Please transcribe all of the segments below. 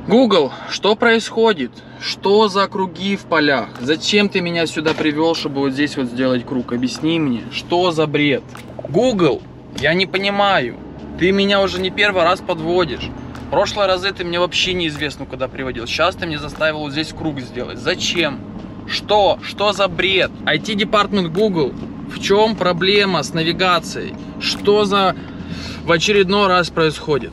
Google, что происходит? Что за круги в полях? Зачем ты меня сюда привел, чтобы вот здесь вот сделать круг? Объясни мне, что за бред? Google, я не понимаю. Ты меня уже не первый раз подводишь. В прошлые разы ты мне вообще неизвестно куда приводил. Сейчас ты мне заставил вот здесь круг сделать. Зачем? Что? Что за бред? IT-департамент Google. В чем проблема с навигацией? Что за в очередной раз происходит?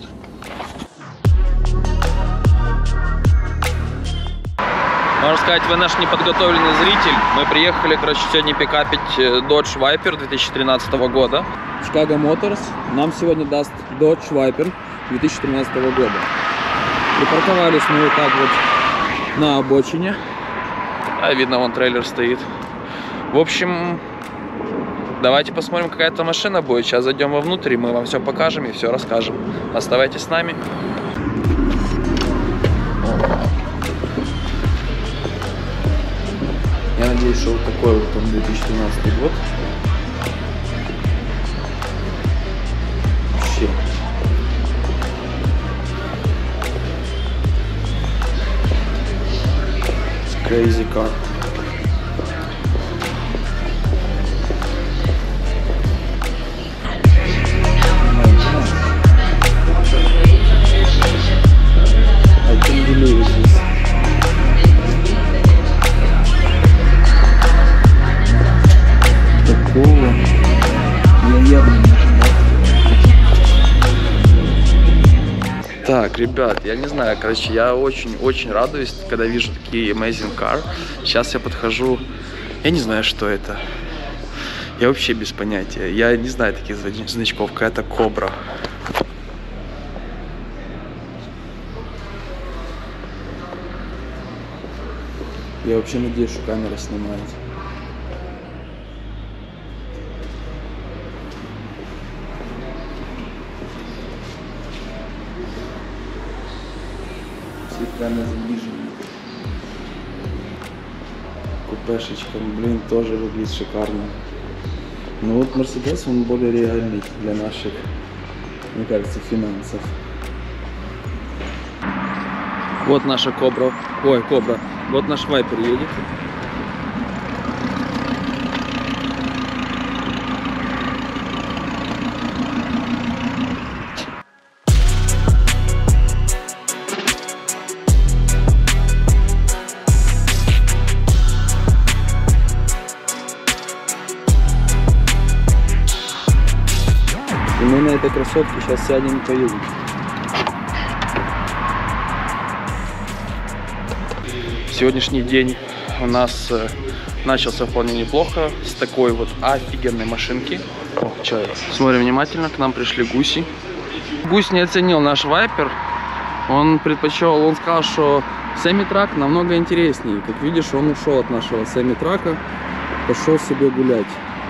Можно сказать, вы наш неподготовленный зритель. Мы приехали, короче, сегодня пикапить Dodge Viper 2013 года. Chicago Motors нам сегодня даст Dodge Viper 2013 года. Припарковались мы вот так вот на обочине. А видно, вон трейлер стоит. В общем, давайте посмотрим, какая это машина будет. Сейчас зайдем вовнутрь, и мы вам все покажем и все расскажем. Оставайтесь с нами. Я надеюсь, что вот такой вот он 2013 год. Вообще. Crazy car. I can't believe this. Такого я явно не ожидал. Так, ребят, я не знаю, короче, я очень радуюсь, когда вижу такие amazing car. Сейчас я подхожу, я не знаю, что это. Я вообще без понятия. Я не знаю таких значков, какая-то Кобра. Я вообще надеюсь, что камера снимает. Прямо заближенный. Купешечка, блин, тоже выглядит шикарно. Но вот Mercedes, он более реальный для наших, мне кажется, финансов. Вот наша Кобра. Ой, Кобра. Вот наш Вайпер едет. И мы на этой красотке сейчас сядем и поедем. Сегодняшний день у нас начался вполне неплохо с такой вот офигенной машинки. Смотрим внимательно, к нам пришли гуси. Гусь не оценил наш Viper. Он сказал, что semi-truck намного интереснее. Как видишь, он ушел от нашего semi-truck, пошел себе гулять.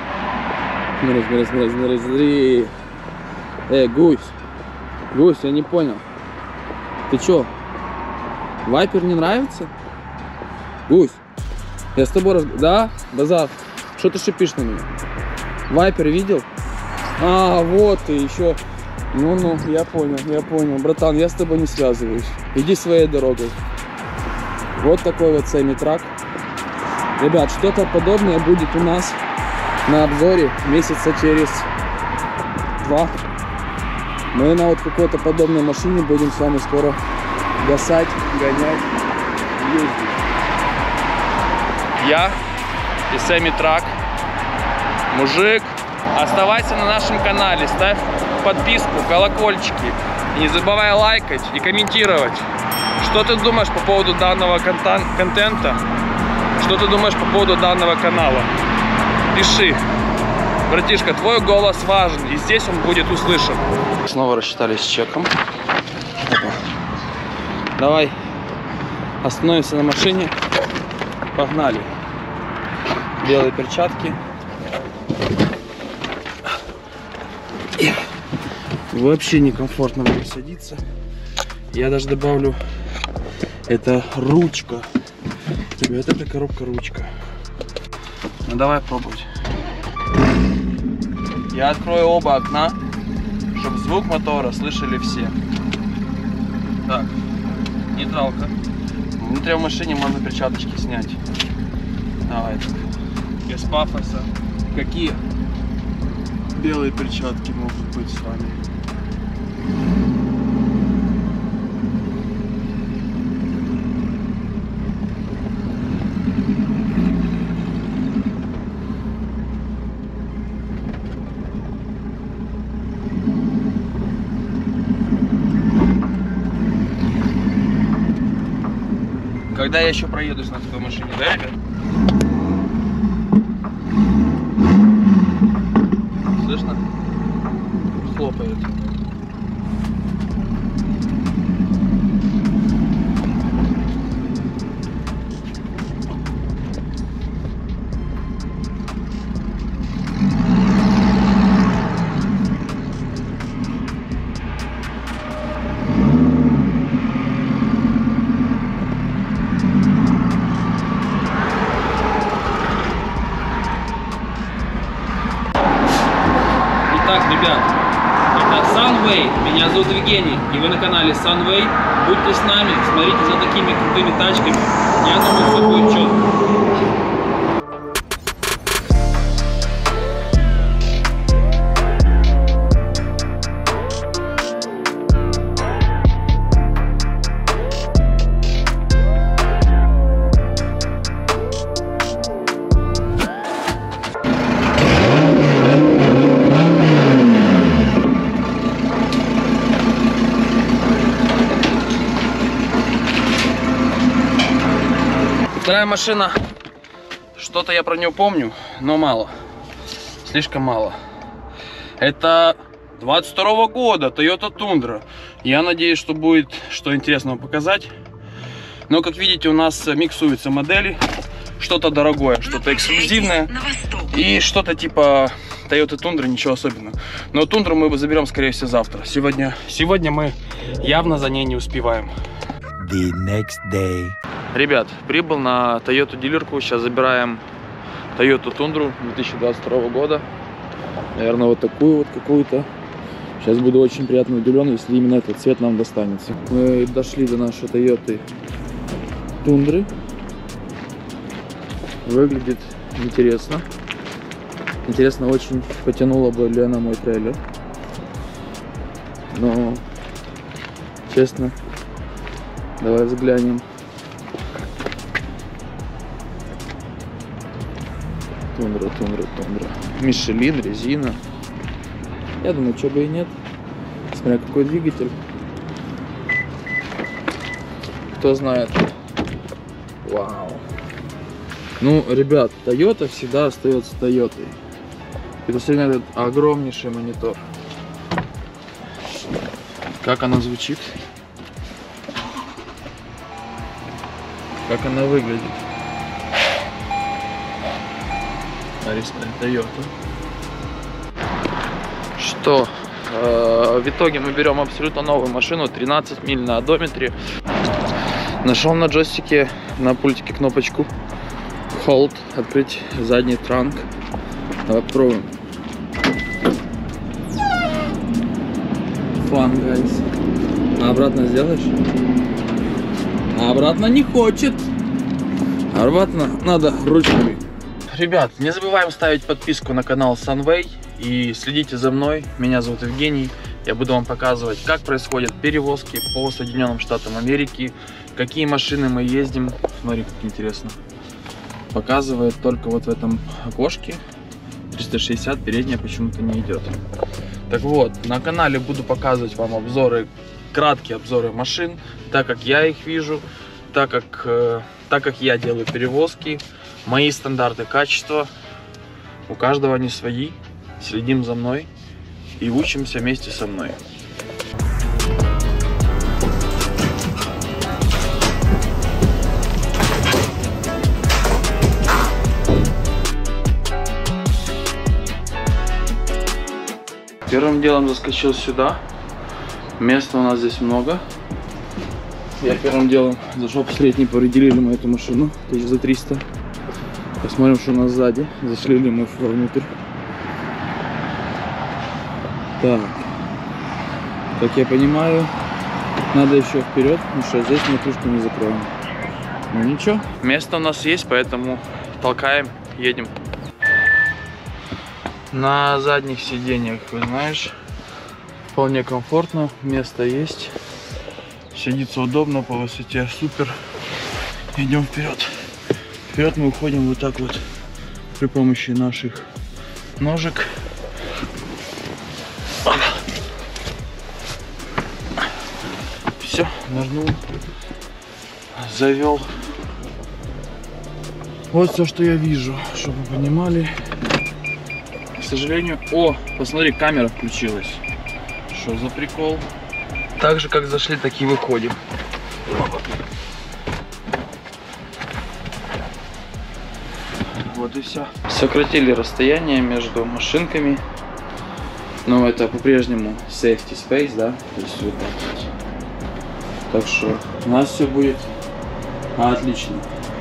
Смотри. Гусь, я не понял. Ты чё? Вайпер не нравится? Гусь, я с тобой Да, базар. Что ты шипишь на меня? Вайпер видел? А, вот ты еще. Ну, я понял. Братан, я с тобой не связываюсь. Иди своей дорогой. Вот такой вот semi-truck. Ребят, что-то подобное будет у нас на обзоре месяца через 2. Мы на вот какой-то подобной машине будем с вами скоро гасать, гонять, ездить. Я и semi-truck. Мужик, оставайся на нашем канале, ставь подписку, колокольчики. И не забывай лайкать и комментировать. Что ты думаешь по поводу данного контента? Что ты думаешь по поводу данного канала? Пиши. Братишка, твой голос важен, и здесь он будет услышан. Снова рассчитались с чеком. Давай остановимся на машине. Погнали. Белые перчатки. Вообще некомфортно будет садиться. Я даже добавлю, это ручка. Ребят, это коробка-ручка. Ну давай пробовать. Я открою оба окна, чтобы звук мотора слышали все. Так, не нейтралка. Внутри в машине можно перчаточки снять. Давай. Без пафоса. Какие белые перчатки могут быть с вами? Когда я еще проедусь на такой машине, да, ребят? Слышно? Хлопает. Итак, ребят, это Sunway, меня зовут Евгений, и вы на канале Sunway. Будьте с нами, смотрите за такими крутыми тачками. Я думаю, все будет четко. Вторая машина, что-то я про нее помню, но мало, слишком мало. Это 22-го года Toyota Tundra. Я надеюсь, что будет что интересного показать. Но, как видите, у нас миксуются модели. Что-то дорогое, что-то эксклюзивное и что-то типа Toyota Tundra, ничего особенного. Но Tundra мы заберем, скорее всего, завтра. Сегодня мы явно за ней не успеваем. The next day. Ребят, прибыл на Toyota дилерку. Сейчас забираем Toyota Tundra 2022 года. Наверное, вот такую вот какую-то. Сейчас буду очень приятно удивлен, если именно этот цвет нам достанется. Мы дошли до нашей Toyota Tundra. Выглядит интересно. Интересно, очень потянула бы ли она мой трейлер. Но, честно, давай взглянем. Тундра. Мишелин, резина. Я думаю, что бы и нет. Смотря какой двигатель. Кто знает. Вау. Ну, ребят, Toyota всегда остается Toyota. Это сегодня этот огромнейший монитор. Как она звучит? Как она выглядит? Toyota. Что? В итоге мы берем абсолютно новую машину, 13 миль на одометре. Нашел на джойстике, на пультике кнопочку Hold, открыть задний транк. Давай попробуем. Fun, guys. А обратно сделаешь? А обратно не хочет. Обратно надо ручками. Ребят, не забываем ставить подписку на канал Sunway и следите за мной. Меня зовут Евгений. Я буду вам показывать, как происходят перевозки по Соединенным Штатам Америки, какие машины мы ездим. Смотри, как интересно. Показывает только вот в этом окошке. 360, передняя почему-то не идет. Так вот, на канале буду показывать вам обзоры, краткие обзоры машин, так как я их вижу, так как я делаю перевозки. Мои стандарты качества, у каждого они свои. Следим за мной и учимся вместе со мной. Первым делом заскочил сюда. Места у нас здесь много. Я первым делом зашел посмотреть, не повредили ли мы эту машину. 1300. Посмотрим, что у нас сзади. Зашли ли мы вовнутрь. Так. Как я понимаю, Надо еще вперед, потому что здесь мы крышку не закроем. Ну ничего. Место у нас есть, поэтому толкаем, едем. На задних сиденьях, вы знаешь, вполне комфортно, место есть. Сидится удобно, по высоте супер. Идем вперед. Вперед мы уходим вот так вот при помощи наших ножек. Все, нажму, завел. Вот все, что я вижу, чтобы вы понимали. К сожалению, о, посмотри, камера включилась. Что за прикол? Так же, как зашли, так и выходим. Вот и все. Сократили расстояние между машинками. Но это по-прежнему safety space, да? То есть вот так вот. Так что у нас все будет отлично.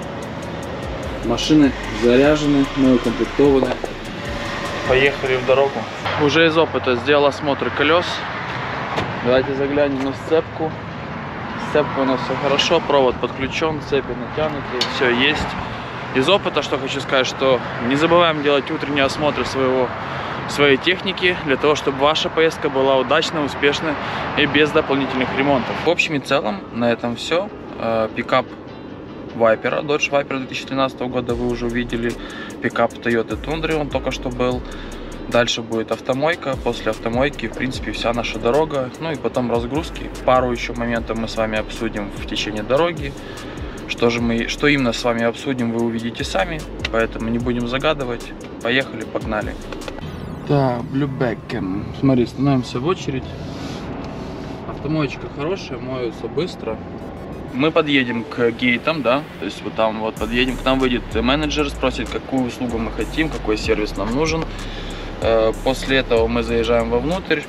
Машины заряжены, мы укомплектованы. Поехали в дорогу. Уже из опыта сделал осмотр колес. Давайте заглянем на сцепку. Сцепка у нас все хорошо, провод подключен, цепи натянуты, все есть. Из опыта, что хочу сказать, что не забываем делать утренний осмотр своей техники, для того, чтобы ваша поездка была удачной, успешной и без дополнительных ремонтов. В общем и целом, на этом все. Пикап Viper, Dodge Viper 2013 года вы уже увидели. Пикап Toyota Tundra, он только что был. Дальше будет автомойка. После автомойки, в принципе, вся наша дорога. Ну и потом разгрузки. Пару еще моментов мы с вами обсудим в течение дороги. Что именно с вами обсудим, вы увидите сами. Поэтому не будем загадывать. Поехали, погнали. Так, Blueback. Смотри, становимся в очередь. Автомоечка хорошая, моются быстро. Мы подъедем к гейтам, да, то есть вот там вот подъедем, к нам выйдет менеджер, спросит, какую услугу мы хотим, какой сервис нам нужен. После этого мы заезжаем вовнутрь.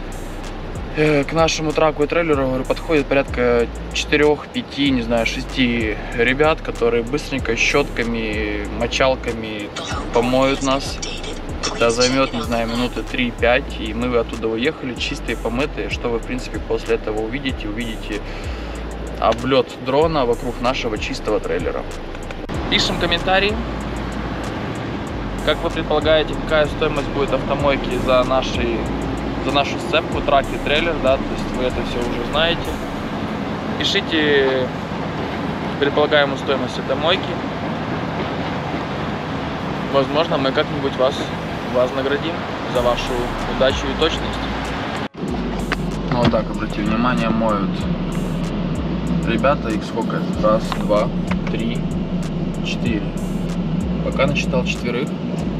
К нашему траку и трейлеру, говорю, подходит порядка 4-5, не знаю, 6 ребят, которые быстренько щетками, мочалками помоют нас. Это займет, не знаю, минуты 3-5, и мы оттуда уехали чистые, помытые. Что вы, в принципе, после этого увидите? Увидите облет дрона вокруг нашего чистого трейлера. Пишем комментарии. Как вы предполагаете, какая стоимость будет автомойки за нашу сцепку, трак и трейлер, да, то есть вы это все уже знаете. Пишите предполагаемую стоимость этой мойки. Возможно, мы как-нибудь вас наградим за вашу удачу и точность. Ну вот так, обратите внимание, моют ребята, их сколько? Раз, два, три, 4. Пока насчитал 4.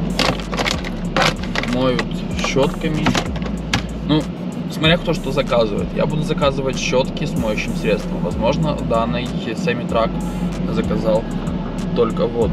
Моют щетками. Ну, смотря кто что заказывает. Я буду заказывать щетки с моющим средством. Возможно, данный семитрак заказал только воду.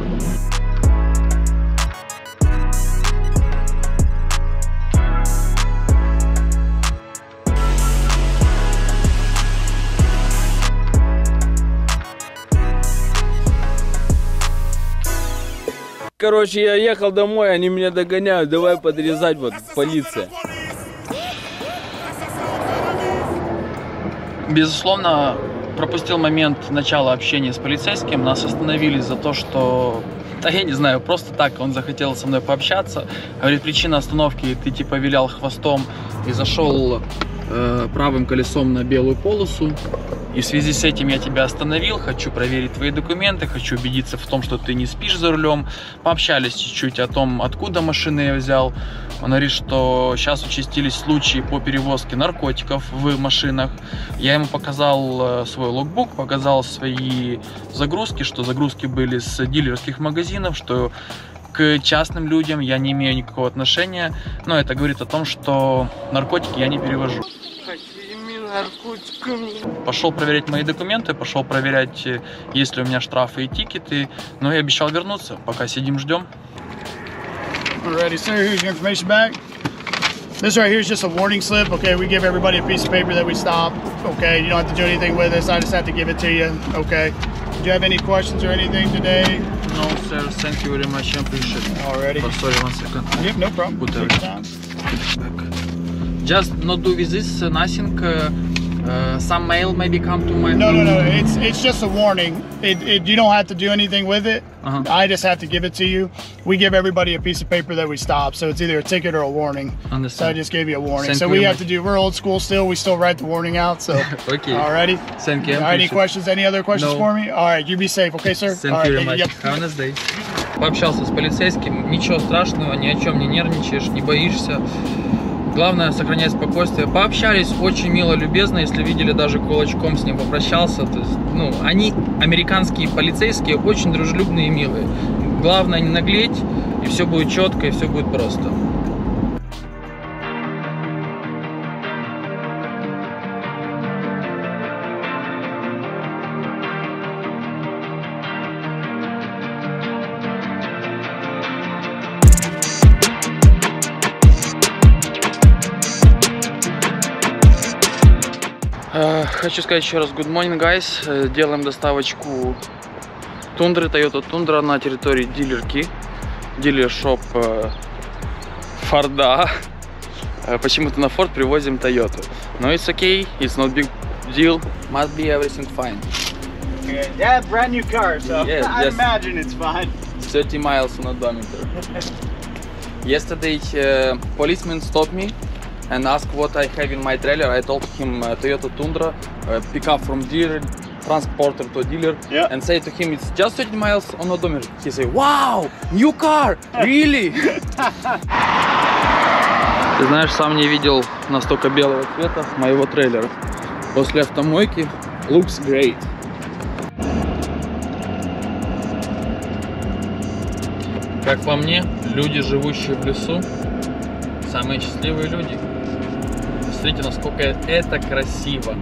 Короче, я ехал домой, они меня догоняют, давай подрезать, вот, полиция. Безусловно, пропустил момент начала общения с полицейским. Нас остановили за то, что, да я не знаю, просто так он захотел со мной пообщаться. Говорит, причина остановки, ты типа вилял хвостом и зашел правым колесом на белую полосу. И в связи с этим я тебя остановил, хочу проверить твои документы, хочу убедиться в том, что ты не спишь за рулем. Пообщались чуть-чуть о том, откуда машины я взял. Он говорит, что сейчас участились случаи по перевозке наркотиков в машинах. Я ему показал свой логбук, показал свои загрузки, что загрузки были с дилерских магазинов, что к частным людям я не имею никакого отношения. Но это говорит о том, что наркотики я не перевожу. Пошел проверять мои документы, пошел проверять, есть ли у меня штрафы и тикеты. Но я обещал вернуться, пока сидим, ждем. Alrighty, sir, here's your information back. This right here is just a warning slip, okay? We give everybody a piece of paper that we stop, okay? You don't have to do anything with this, I just have to give it to you, okay? Do you have any questions or anything today? No, sir, thank you very much, I appreciate it. Alrighty. Oh, sorry, 1 second. Yep, no problem. Put Take your time. Just not do with this, nothing. Some mail maybe come to my No. It's just a warning. You don't have to do anything with it. I just have to give it to you. We give everybody a piece of paper that we stop, so it's either a ticket or a warning. Understand. So I just gave you a warning. Thank so you we very have to do. We're old school still. We still write the warning out. So Okay. Alrighty. Thank you. All right, any questions? Any other questions No. for me? All right, you be safe, okay, sir? Thank All you right, very much. yep. Have a nice day. Пообщался с полицейским, ничего страшного, ни о чем не нервничаешь, не боишься. Главное сохранять спокойствие. Пообщались очень мило, любезно, если видели, даже кулачком с ним попрощался. То есть, ну, они, американские полицейские, очень дружелюбные и милые. Главное не наглеть, и все будет четко, и все будет просто. Хочу сказать еще раз good morning, guys. Делаем доставочку Тундры, Toyota Tundra на территории дилерки, дилершоп Форда. Почему-то на Ford привозим Toyota. Но it's okay, it's not big deal, must be everything fine. Yeah, brand new car, so Yes, I just- imagine it's fine. 30 miles on odometer. Yesterday, policeman stopped me and asked what I have in my trailer. I told him Toyota Tundra, pick up from dealer, transporter to dealer, Yeah. and say to him it's just 30 miles on odometer. He said, "Wow, new car, really?" Ты знаешь, сам не видел настолько белого цвета моего трейлера. После автомойки looks great. Как по мне, люди, живущие в лесу, самые счастливые люди. Смотрите, насколько это красиво.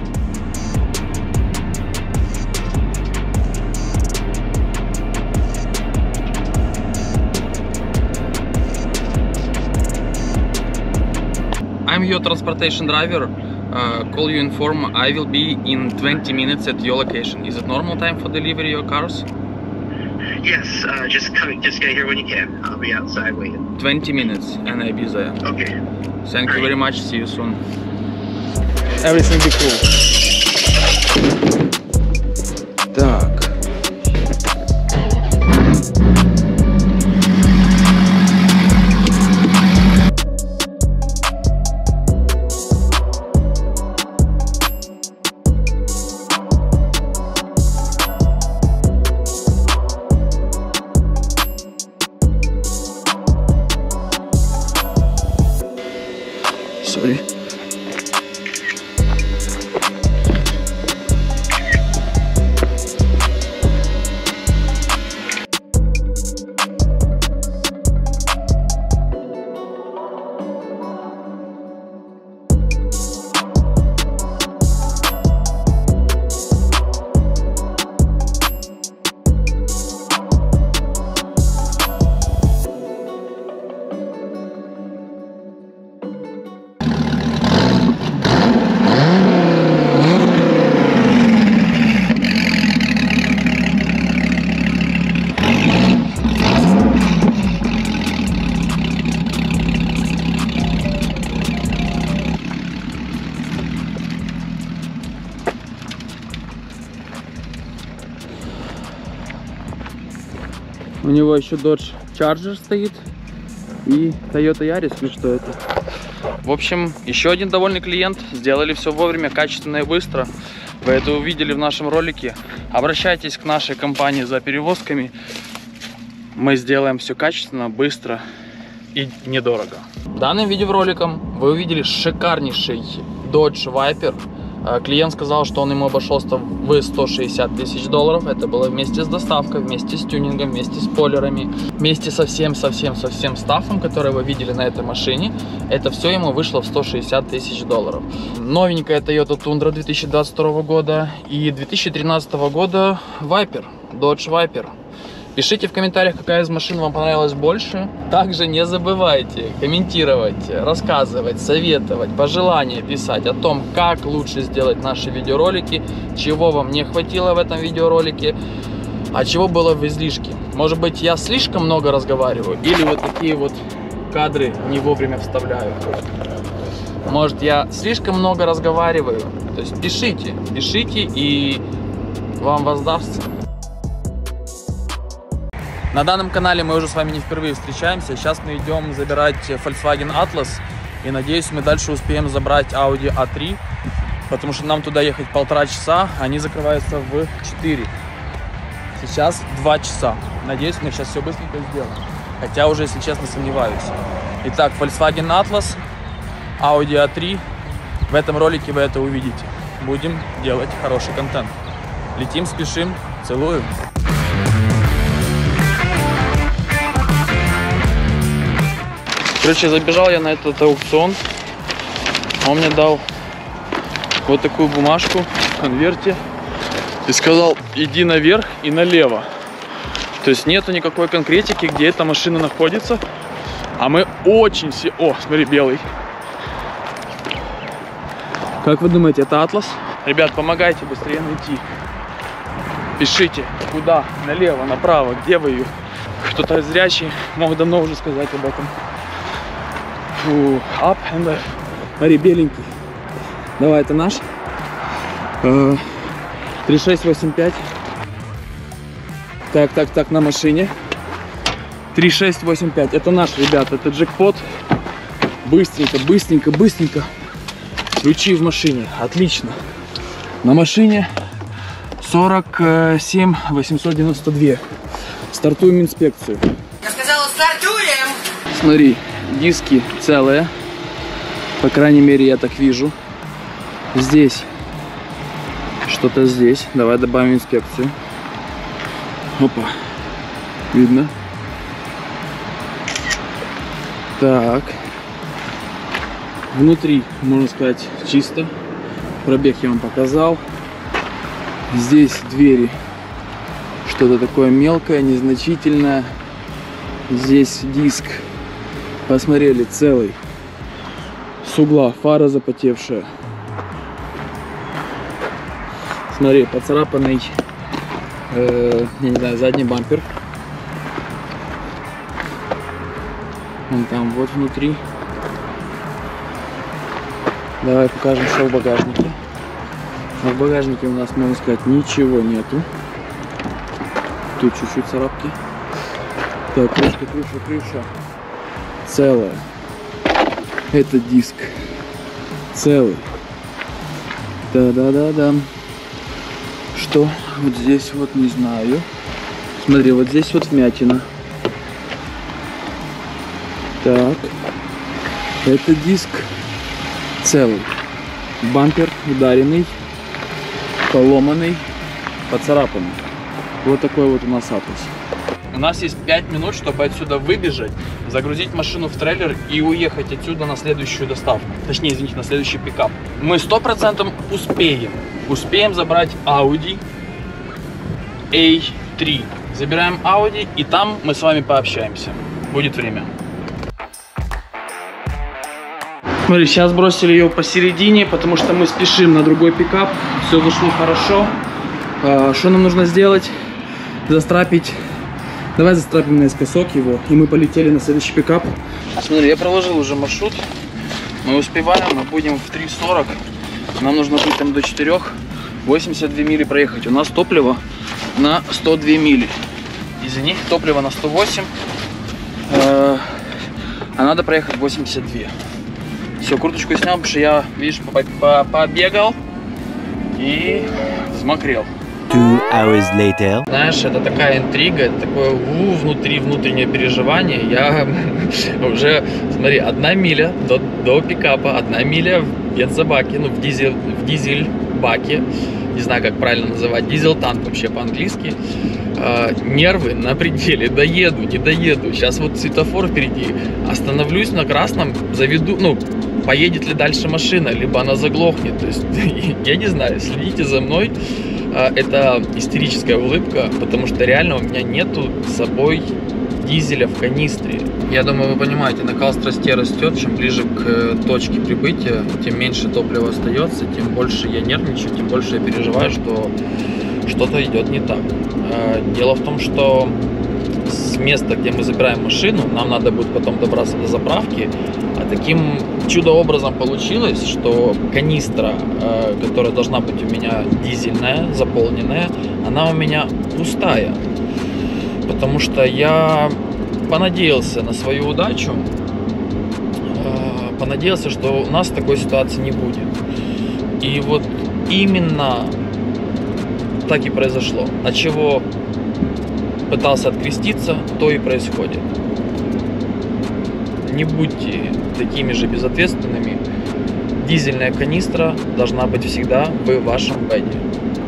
I'm your transportation driver. Call you inform I will be in 20 minutes at your location. Is it normal time for delivery your cars? Yes, just get here when you can. I'll be outside waiting. 20 minutes and I'll be there. Okay. Thank you very much. See you soon. Everything be cool. Так. Sorry. У него еще Dodge Charger стоит и Toyota Yaris, или что это? В общем, еще один довольный клиент. Сделали все вовремя, качественно и быстро. Вы это увидели в нашем ролике. Обращайтесь к нашей компании за перевозками. Мы сделаем все качественно, быстро и недорого. Данным видеороликом вы увидели шикарнейший Dodge Viper. Клиент сказал, что он ему обошелся в 160 тысяч долларов. Это было вместе с доставкой, вместе с тюнингом, вместе с спойлерами, вместе со всем стафом, который вы видели на этой машине. Это все ему вышло в 160 тысяч долларов. Новенькая Toyota Tundra 2022 года и 2013 года Viper, Dodge Viper. Пишите в комментариях, какая из машин вам понравилась больше. Также не забывайте комментировать, рассказывать, советовать, пожелания писать о том, как лучше сделать наши видеоролики, чего вам не хватило в этом видеоролике, а чего было в излишке. Может быть, я слишком много разговариваю, или вот такие вот кадры не вовремя вставляю. Может, я слишком много разговариваю. То есть пишите, и вам воздастся. На данном канале мы уже с вами не впервые встречаемся. Сейчас мы идем забирать Volkswagen Atlas. И надеюсь, мы дальше успеем забрать Audi A3. Потому что нам туда ехать 1,5 часа. Они закрываются в 4. Сейчас 2 часа. Надеюсь, мы сейчас все быстренько сделаем. Хотя уже, если честно, сомневаюсь. Итак, Volkswagen Atlas, Audi A3. В этом ролике вы это увидите. Будем делать хороший контент. Летим, спешим. Целую. Короче, забежал я на этот аукцион. Он мне дал вот такую бумажку в конверте. И сказал, иди наверх и налево. То есть нету никакой конкретики, где эта машина находится. А мы очень все... О, смотри, белый. Как вы думаете, это Атлас? Ребят, помогайте быстрее найти. Пишите, куда, налево, направо, где вы ее. Кто-то зрячий мог давно уже сказать об этом. Фу, up and left. Смотри, беленький. Давай, это наш. 3685. Так, на машине. 3685. Это наш, ребят, это джекпот. Быстренько. Ключи в машине. Отлично. На машине 47 892. Стартуем инспекцию. Я сказала, стартуем! Смотри, диски целые. По крайней мере, я так вижу. Здесь. Что-то здесь. Давай добавим инспекцию. Опа. Видно. Так. Внутри, можно сказать, чисто. Пробег я вам показал. Здесь двери. Что-то такое мелкое, незначительное. Здесь диск. Посмотрели, целый. С угла фара запотевшая. Смотри, поцарапанный, я не знаю, задний бампер. Вон там, вот внутри. Давай покажем, что в багажнике. А в багажнике у нас, можно сказать, ничего нету. Тут чуть-чуть царапки. Так, крыша. Целая. Это диск. Целый. Да. Что? Вот здесь вот не знаю. Смотри, вот здесь вот вмятина. Так. Это диск целый. Бампер ударенный, поломанный, поцарапанный. Вот такой вот у нас Атлас. У нас есть 5 минут, чтобы отсюда выбежать, загрузить машину в трейлер и уехать отсюда на следующую доставку. Точнее, извините, на следующий пикап. Мы 100% успеем. Успеем забрать Audi A3. Забираем Audi, и там мы с вами пообщаемся. Будет время. Смотри, сейчас бросили ее посередине, потому что мы спешим на другой пикап. Все зашло хорошо. Что нам нужно сделать? Застрапить. Давай застрапим наискосок его, и мы полетели на следующий пикап. Смотри, я проложил уже маршрут. Мы успеваем, мы будем в 3:40. Нам нужно быть там до 4. 82 мили проехать. У нас топливо на 102 мили. Извини, топливо на 108. А надо проехать 82. Все, курточку снял, потому что я, видишь, побегал и взмокрел. 2 hours later. Знаешь, это такая интрига, это такое внутреннее переживание. Я уже, смотри, 1 миля до пикапа, 1 миля в бензобаке, ну в дизель-баке, не знаю, как правильно называть, дизель-танк вообще по-английски. Нервы на пределе, доеду, не доеду. Сейчас вот светофор впереди, остановлюсь на красном, заведу, ну, поедет ли дальше машина, либо она заглохнет. То есть, я не знаю, следите за мной. Это истерическая улыбка, потому что реально у меня нету с собой дизеля в канистре. Я думаю, вы понимаете, накал страстей растет. Чем ближе к точке прибытия, тем меньше топлива остается, тем больше я нервничаю, тем больше я переживаю, что что-то идет не так. Дело в том, что с места, где мы забираем машину, нам надо будет потом добраться до заправки. А таким чудо-образом получилось, что канистра, которая должна быть у меня дизельная, заполненная, она у меня пустая. Потому что я понадеялся на свою удачу, понадеялся, что у нас такой ситуации не будет. И вот именно так и произошло. От чего пытался откреститься, то и происходит. Не будьте такими же безответственными. Дизельная канистра должна быть всегда в вашем бэде.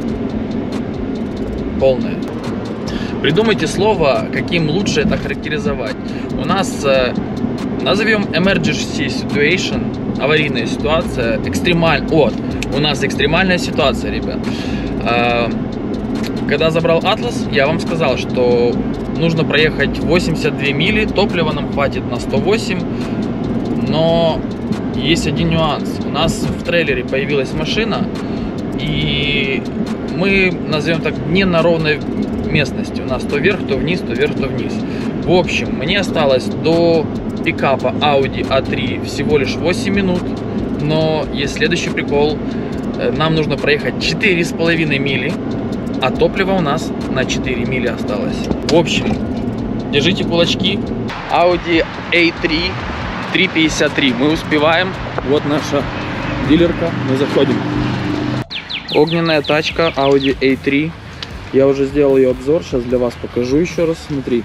Полная. Придумайте слово, каким лучше это характеризовать. У нас, назовем emergency situation, аварийная ситуация, у нас экстремальная ситуация, ребят. Когда забрал Атлас, я вам сказал, что нужно проехать 82 мили, топлива нам хватит на 108, но есть один нюанс. У нас в трейлере появилась машина, и мы, назовем так, не на ровной местности. У нас то вверх, то вниз, то вверх, то вниз. В общем, мне осталось до пикапа Audi A3 всего лишь 8 минут, но есть следующий прикол. Нам нужно проехать 4,5 мили, а топлива у нас на 4 мили осталось. В общем, держите кулачки. Audi A3 353. Мы успеваем. Вот наша дилерка. Мы заходим. Огненная тачка Audi A3. Я уже сделал ее обзор. Сейчас для вас покажу еще раз. Смотри.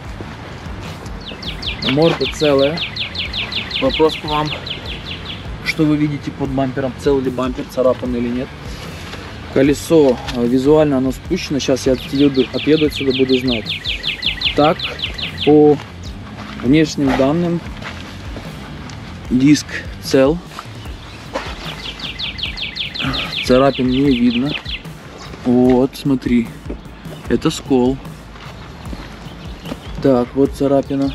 Морда целая. Вопрос к вам. Что вы видите под бампером? Целый ли бампер, царапан или нет? Колесо визуально оно спущено. Сейчас я отъеду отсюда, буду знать. Так, по внешним данным, диск цел. Царапин не видно. Вот, смотри. Это скол. Так, вот царапина.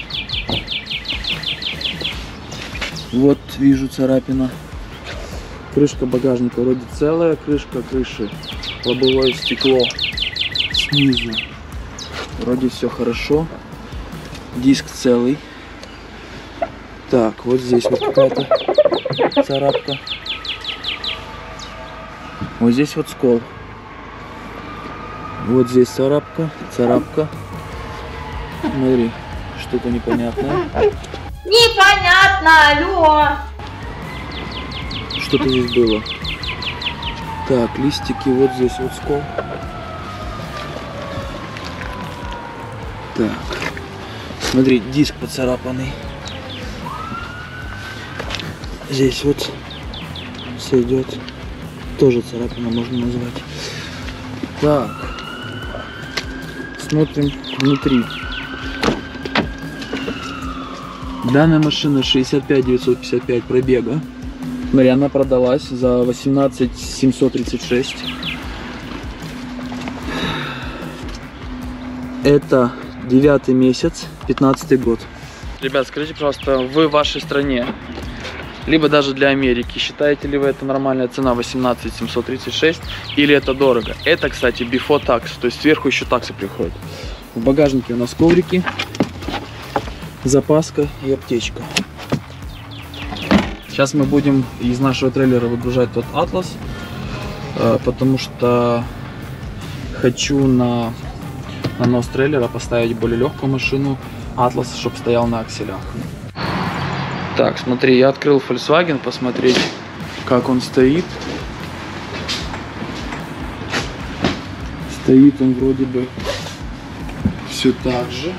Вот вижу царапина. Крышка багажника вроде целая. Крышка крыши. Лобовое стекло снизу. Вроде все хорошо. Диск целый. Так, вот здесь вот какая-то царапка. Вот здесь вот скол. Вот здесь царапка. Царапка. Смотри, что-то непонятное. Непонятно, алло. Что-то здесь было. Так, листики, вот здесь вот скол. Так, смотри, диск поцарапанный. Здесь вот сойдет. Тоже царапина можно назвать. Так, смотрим внутри. Данная машина 65 955 пробега. Смотри, она продалась за 18 736. Это 9 месяц, 15 год. Ребят, скажите, пожалуйста, в вашей стране, либо даже для Америки, считаете ли вы это нормальная цена 18 736 или это дорого? Это, кстати, before tax, то есть сверху еще таксы приходят. В багажнике у нас коврики, запаска и аптечка. Сейчас мы будем из нашего трейлера выгружать тот Атлас, потому что хочу на нос трейлера поставить более легкую машину Атлас, чтобы стоял на акселях. Так, смотри, я открыл Volkswagen, посмотреть, как он стоит. Стоит он вроде бы все так же.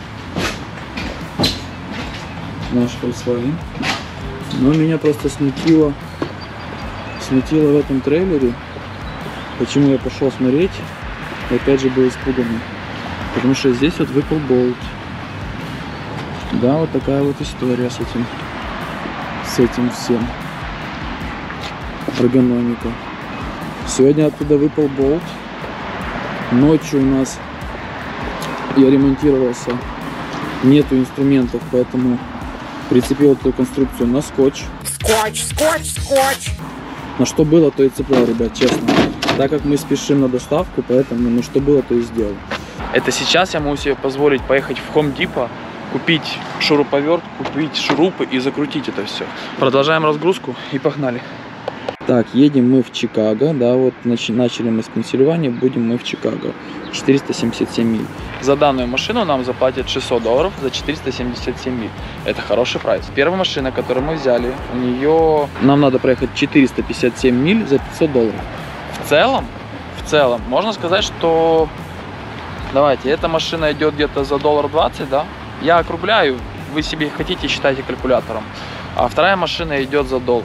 Наш Volkswagen. Но меня просто смутило в этом трейлере. Почему я пошел смотреть, и опять же был испуганный. Потому что здесь вот выпал болт. Да, вот такая вот история с этим всем. Эргономика. Сегодня оттуда выпал болт. Ночью у нас я ремонтировался. Нету инструментов, поэтому прицепил эту конструкцию на скотч. Скотч. На что было, то и цеплял, ребят, честно. Так как мы спешим на доставку, поэтому что было, то и сделал. Это сейчас я могу себе позволить поехать в Home Depot, купить шуруповерт, купить шурупы и закрутить это все. Продолжаем разгрузку и погнали. Так, едем мы в Чикаго, да, вот начали мы с Пенсильвании, будем мы в Чикаго. 477 миль. За данную машину нам заплатят $600 за 477 миль. Это хороший прайс. Первая машина, которую мы взяли, у нее нам надо проехать 457 миль за $500. В целом, можно сказать, что, давайте, эта машина идет где-то за $1.20, да? Я округляю, вы себе хотите, считайте калькулятором. А вторая машина идет за $1.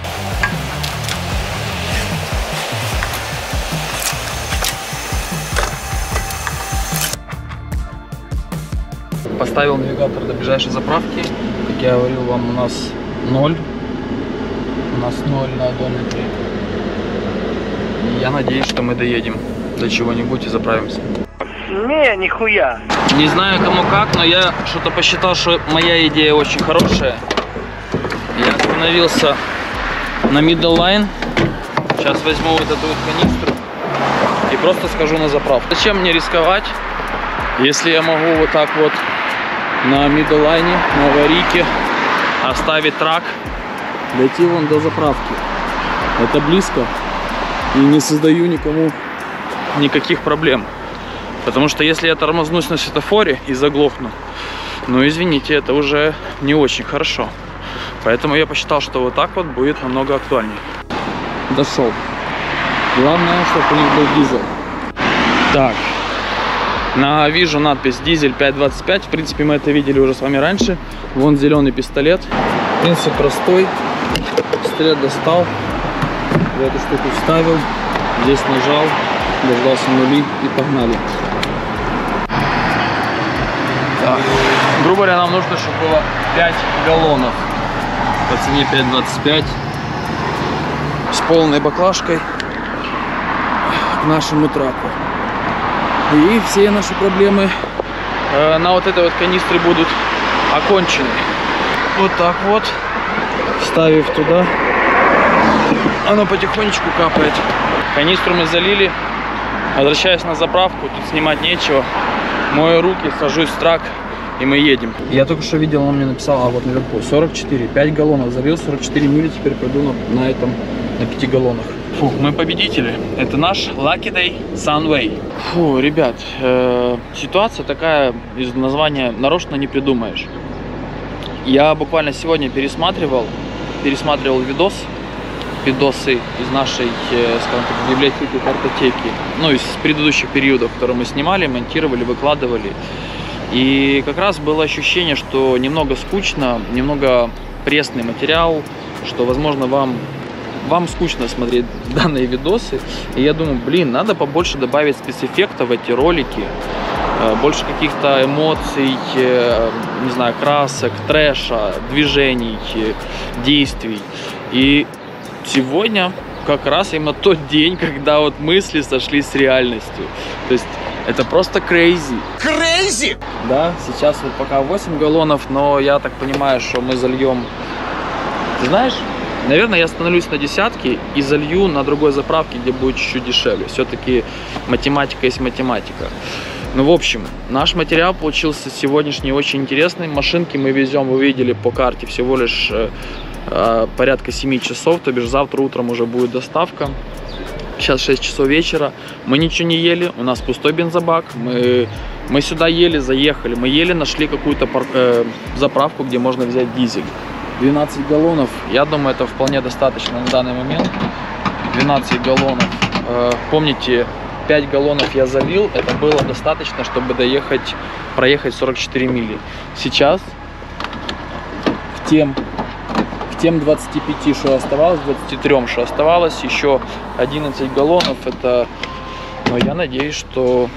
Поставил навигатор до ближайшей заправки. Как я говорил вам, у нас 0. У нас 0 на одометре. И я надеюсь, что мы доедем до чего-нибудь и заправимся. Не, нихуя. Не знаю кому как, но я что-то посчитал, что моя идея очень хорошая. Я остановился на Middle Line. Сейчас возьму вот эту вот канистру и просто схожу на заправку. Зачем мне рисковать, если я могу вот так вот на Middle Line, на аварийке оставить трак, дойти вон до заправки. Это близко и не создаю никому никаких проблем. Потому что если я тормознусь на светофоре и заглохну, ну извините, это уже не очень хорошо. Поэтому я посчитал, что вот так вот будет намного актуальнее. Дошел. Главное, чтобы у них был дизель. Так. Вижу надпись дизель 5.25. В принципе, мы это видели уже с вами раньше. Вон зеленый пистолет. Принцип простой. Пистолет достал. В эту штуку вставил. Здесь нажал. Дождался нули и погнали. Так. Грубо говоря, нам нужно, чтобы было 5 галлонов. По цене 5.25. С полной баклажкой к нашему траку. И все наши проблемы на вот этой вот канистре будут окончены. Вот так вот, вставив туда, оно потихонечку капает. Канистру мы залили. Возвращаясь на заправку, тут снимать нечего. Мою руки, сажусь в трак и мы едем. Я только что видел, он мне написал, вот наверху 44, 5 галлонов залил, 44 мили, теперь пойду на 5 галлонах. Фу, мы победители. Это наш Lucky Day Sunway. Фу, ребят, ситуация такая, из названия нарочно не придумаешь. Я буквально сегодня пересматривал видосы из нашей, скажем так, библиотеки, картотеки, ну, из предыдущих периодов, которые мы снимали, монтировали, выкладывали. И как раз было ощущение, что немного скучно, немного пресный материал, что, возможно, вам скучно смотреть данные видосы. И я думаю, блин, надо побольше добавить спецэффектов в эти ролики, больше каких-то эмоций, не знаю, красок, трэша, движений, действий. И сегодня как раз именно тот день, когда вот мысли сошлись с реальностью. То есть это просто crazy. Crazy! Да, сейчас вот пока 8 галлонов, но я так понимаю, что мы зальем... Ты знаешь, наверное, я остановлюсь на десятке и залью на другой заправке, где будет чуть-чуть дешевле. Все-таки математика есть математика. Ну, в общем, наш материал получился сегодняшний очень интересный. Машинки мы везем, вы видели по карте, всего лишь порядка 7 часов, то бишь завтра утром уже будет доставка. Сейчас 6 часов вечера, мы ничего не ели, у нас пустой бензобак, мы сюда еле заехали, мы еле нашли какую-то заправку, где можно взять дизель. 12 галлонов, я думаю, это вполне достаточно на данный момент. 12 галлонов, помните, 5 галлонов я залил, это было достаточно, чтобы проехать 44 мили. Сейчас к тем 25, что оставалось, 23, что оставалось, еще 11 галлонов, это, ну, я надеюсь, что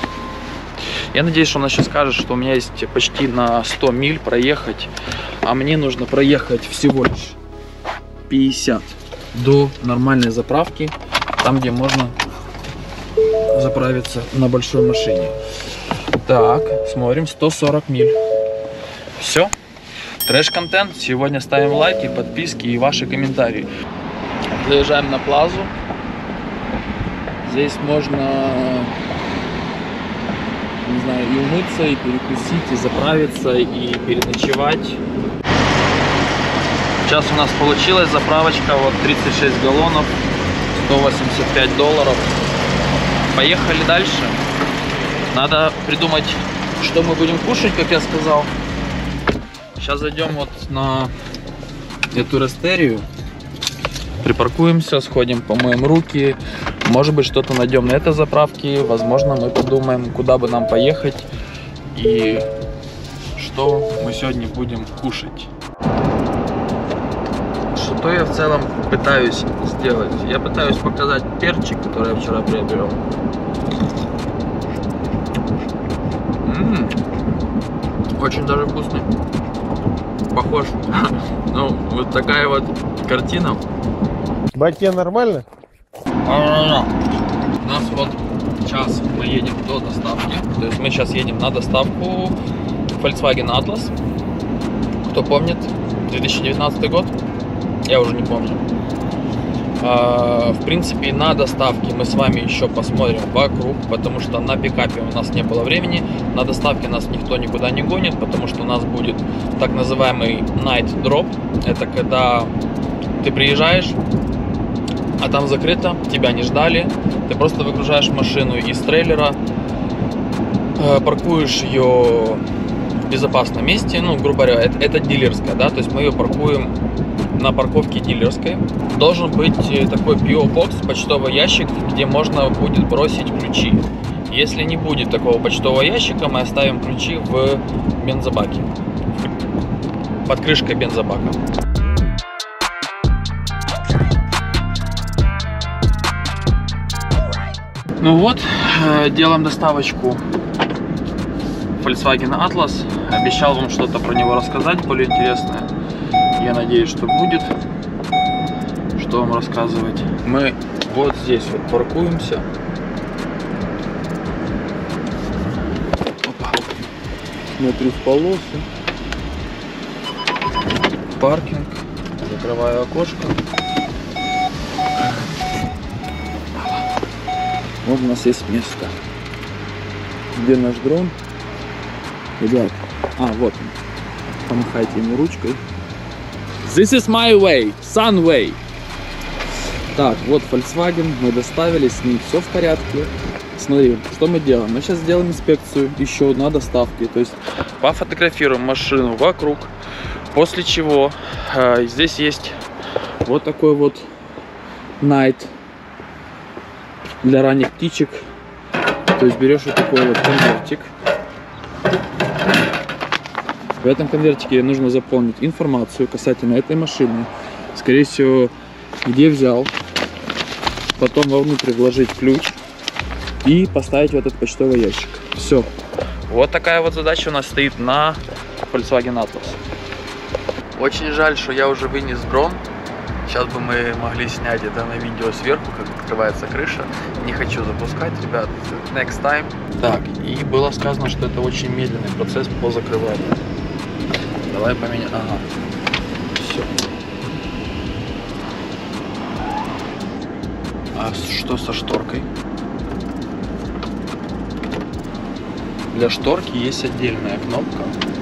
она сейчас скажет, что у меня есть почти на 100 миль проехать, а мне нужно проехать всего лишь 50 до нормальной заправки, там, где можно заправиться на большой машине. Так, смотрим, 140 миль. Все. Трэш-контент. Сегодня ставим лайки, подписки и ваши комментарии. Заезжаем на плазу. Здесь можно знаю, и умыться, и перекусить, и заправиться, и переночевать. Сейчас у нас получилась заправочка, вот 36 галлонов, $185. Поехали дальше. Надо придумать, что мы будем кушать, как я сказал. Сейчас зайдем вот на эту рестерию, припаркуемся, сходим, помоем руки. Может быть, что-то найдем на этой заправке. Возможно, мы подумаем, куда бы нам поехать и что мы сегодня будем кушать. Что я в целом пытаюсь сделать? Я пытаюсь показать перчик, который я вчера приобрел. Очень даже вкусный. Похож. Ну, вот такая вот картина. Батя, нормально? У нас вот час мы едем до доставки. То есть мы сейчас едем на доставку Volkswagen Atlas. Кто помнит? 2019 год? Я уже не помню. В принципе, на доставке мы с вами еще посмотрим вокруг, потому что на пикапе у нас не было времени. На доставке нас никто никуда не гонит, потому что у нас будет так называемый night drop. Это когда ты приезжаешь, а там закрыто, тебя не ждали. Ты просто выгружаешь машину из трейлера, паркуешь ее в безопасном месте. Ну, грубо говоря, это дилерская, да, то есть мы ее паркуем на парковке дилерской. Должен быть такой PO-бокс, почтовый ящик, где можно будет бросить ключи. Если не будет такого почтового ящика, мы оставим ключи в бензобаке, под крышкой бензобака. Ну вот, делаем доставочку Volkswagen Atlas. Обещал вам что-то про него рассказать, более интересное. Я надеюсь, что будет. Что вам рассказывать. Мы вот здесь вот паркуемся. Опа. Смотрю в полосы. Паркинг. Закрываю окошко. Вот у нас есть место. Где наш дрон? Ребят. Вот он. Помахайте ему ручкой. This is my way, Sunway. Так, вот Volkswagen, мы доставили, с ним все в порядке. Смотри, что мы делаем? Мы сейчас сделаем инспекцию еще на доставке. То есть пофотографируем машину вокруг. После чего здесь есть вот такой вот night для ранних птичек. То есть берешь вот такой вот конвертик. В этом конвертике нужно заполнить информацию касательно этой машины. Скорее всего, где взял. Потом вовнутрь вложить ключ и поставить в этот почтовый ящик. Все. Вот такая вот задача у нас стоит на Volkswagen Atlas. Очень жаль, что я уже вынес дрон. Сейчас бы мы могли снять это на видео сверху, как открывается крыша. Не хочу запускать, ребят. Next time. Так, и было сказано, что это очень медленный процесс по закрыванию. Давай поменяем. Ага. Все. А что со шторкой? Для шторки есть отдельная кнопка.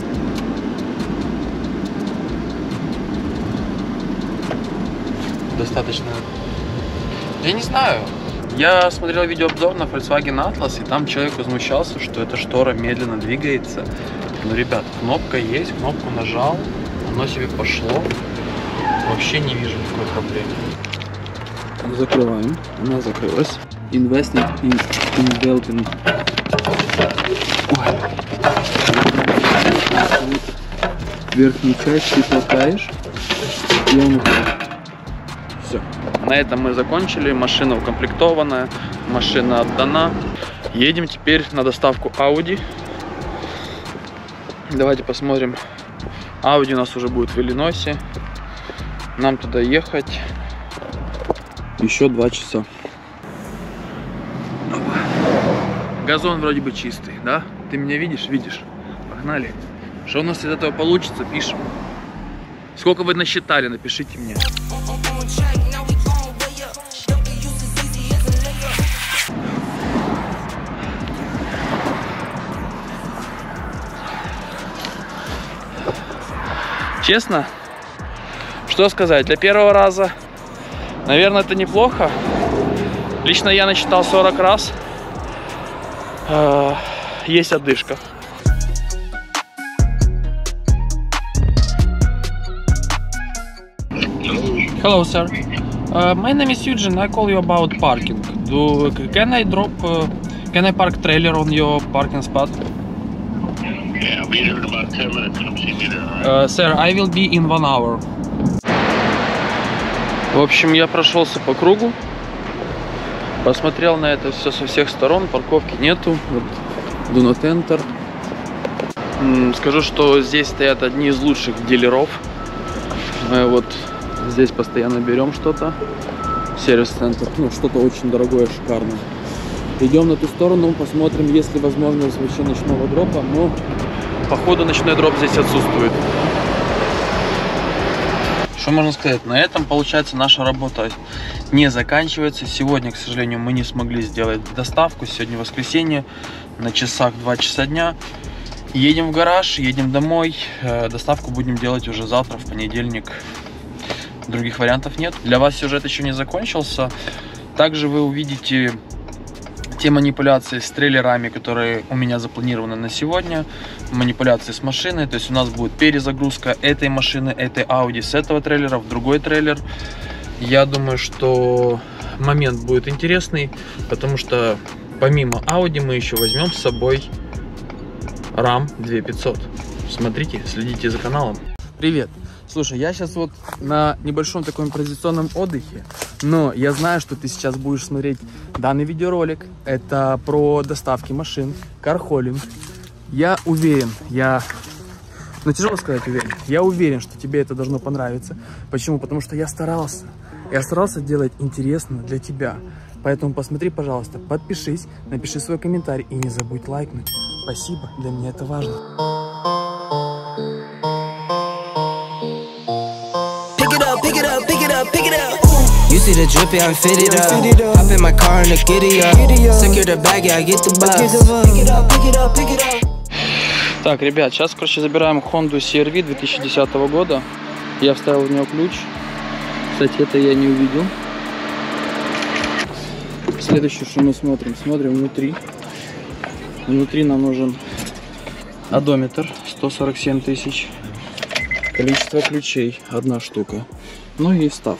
Достаточно. Я не знаю. Я смотрел видеообзор на Volkswagen Atlas, и там человек возмущался, что эта штора медленно двигается. Ну, ребят, кнопка есть, кнопку нажал, оно себе пошло. Вообще не вижу никакой проблемы. Закрываем. Она закрылась. Investing in building. Верхнюю часть ты толкаешь, и он уходит. Все. На этом мы закончили. Машина укомплектованная, машина отдана. Едем теперь на доставку Audi. Давайте посмотрим. Audi у нас уже будет в Иллинойсе. Нам туда ехать еще 2 часа. Газон вроде бы чистый, да? Ты меня видишь? Видишь. Погнали. Что у нас из этого получится, пишем. Сколько вы насчитали, напишите мне. Честно, что сказать, для первого раза, наверное, это неплохо. Лично я насчитал 40 раз. Есть одышка. Hello, sir. My name is Eugene. I call you about parking. Can I park trailer on your parking spot? Yeah, I'll be there in about 10 minutes. Come see me there. Sir, I will be in 1 hour. В общем, я прошелся по кругу, посмотрел на это все со всех сторон, парковки нету. Вот, do not enter. Скажу, что здесь стоят одни из лучших дилеров. Вот здесь постоянно берем что-то. Сервис-центр, ну что-то очень дорогое, шикарное. Идем на ту сторону, посмотрим, есть ли возможность вообще ночного дропа. Но походу ночной дроп здесь отсутствует. Что можно сказать? На этом, получается, наша работа не заканчивается. Сегодня, к сожалению, мы не смогли сделать доставку. Сегодня воскресенье, на часах 2 часа дня. Едем в гараж, едем домой. Доставку будем делать уже завтра, в понедельник. Других вариантов нет. Для вас сюжет еще не закончился. Также вы увидите те манипуляции с трейлерами, которые у меня запланированы на сегодня. Манипуляции с машиной. То есть у нас будет перезагрузка этой машины, этой Audi с этого трейлера в другой трейлер. Я думаю, что момент будет интересный, потому что помимо Audi мы еще возьмем с собой RAM 2500. Смотрите, следите за каналом. Привет! Слушай, я сейчас вот на небольшом таком импровизационном отдыхе, но я знаю, что ты сейчас будешь смотреть данный видеоролик. Это про доставки машин, кархолинг. Я уверен, ну тяжело сказать уверен, я уверен, что тебе это должно понравиться. Почему? Потому что я старался делать интересно для тебя. Поэтому посмотри, пожалуйста, подпишись, напиши свой комментарий и не забудь лайкнуть. Спасибо, для меня это важно. You see the drippy, I'm fitted up. Hop in my car and the giddy up. Secure the bag, yeah, I get the bus. Pick it up. Так, ребят, сейчас, короче, забираем Honda CR-V 2010 года. Я вставил в нее ключ. Кстати, это я не увидел. Следующее, что мы смотрим внутри. Внутри нам нужен одометр 147 тысяч. Количество ключей 1 штука. Ну и став.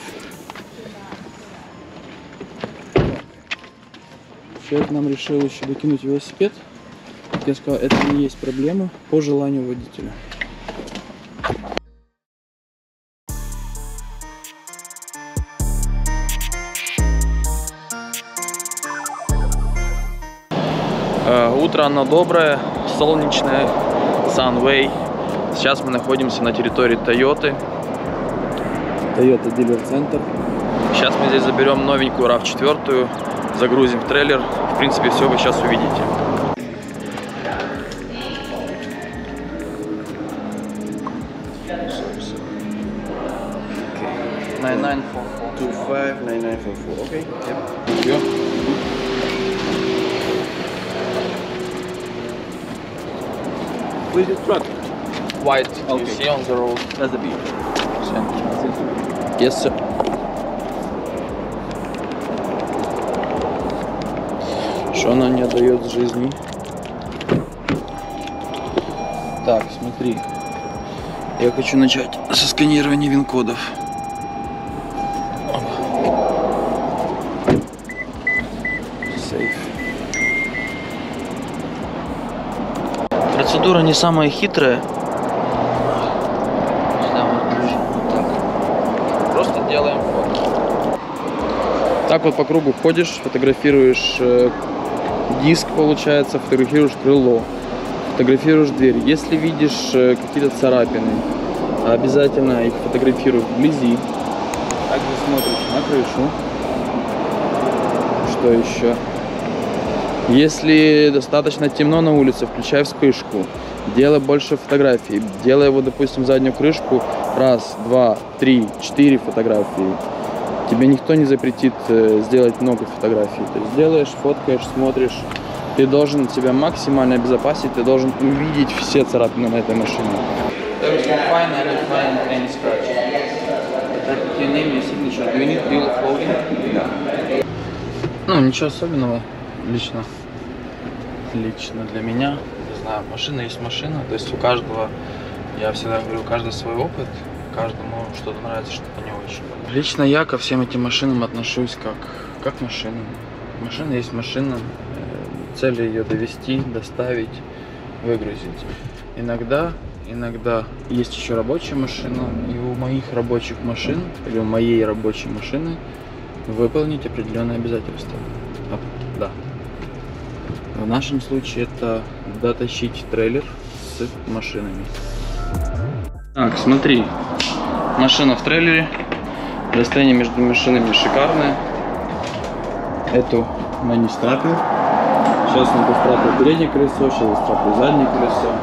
Человек нам решил еще докинуть велосипед. Я сказал, это не есть проблема, по желанию водителя. Утро оно доброе, солнечное, Sunway. Сейчас мы находимся на территории Toyota Дилер Центр. Сейчас мы здесь заберем новенькую RAV4, загрузим в трейлер. В принципе, все вы сейчас увидите. Okay. 9944. Okay. Yep. Where's your truck? White. Okay. You see on the road. That's the beat. Yes, sir. Что она мне дает с жизни? Так, смотри. Я хочу начать со сканирования ВИН-кодов. Сейф. Процедура не самая хитрая. Просто делаем фото. Так вот по кругу ходишь, фотографируешь диск, получается, фотографируешь крыло, фотографируешь дверь. Если видишь какие-то царапины, обязательно их фотографируй вблизи. Также смотришь на крышу. Что еще? Если достаточно темно на улице, включай вспышку. Делай больше фотографий. Делай его, допустим, заднюю крышку. 1, 2, 3, 4 фотографии. Тебе никто не запретит сделать много фотографий. То есть делаешь, фоткаешь, смотришь. Ты должен себя максимально обезопасить. Ты должен увидеть все царапины на этой машине. fine, I don't find any scratch. That your name, your signature. Do you need bill of lading? Ну, ничего особенного лично для меня. Не знаю, машина есть машина. То есть у каждого, я всегда говорю, у каждого свой опыт. Каждому что-то нравится, что-то не очень. Лично я ко всем этим машинам отношусь как к машинам. Машина есть машина. Цель ее довести, доставить, выгрузить. Иногда есть еще рабочая машина, и у моих рабочих машин, или у моей рабочей машины выполнить определенные обязательства. Да. В нашем случае это дотащить трейлер с машинами. Так, смотри. Машина в трейлере. Расстояние между машинами шикарное. Эту мы не страпил. Сейчас он дострапил переднее колесо, сейчас дострапил заднее колесо.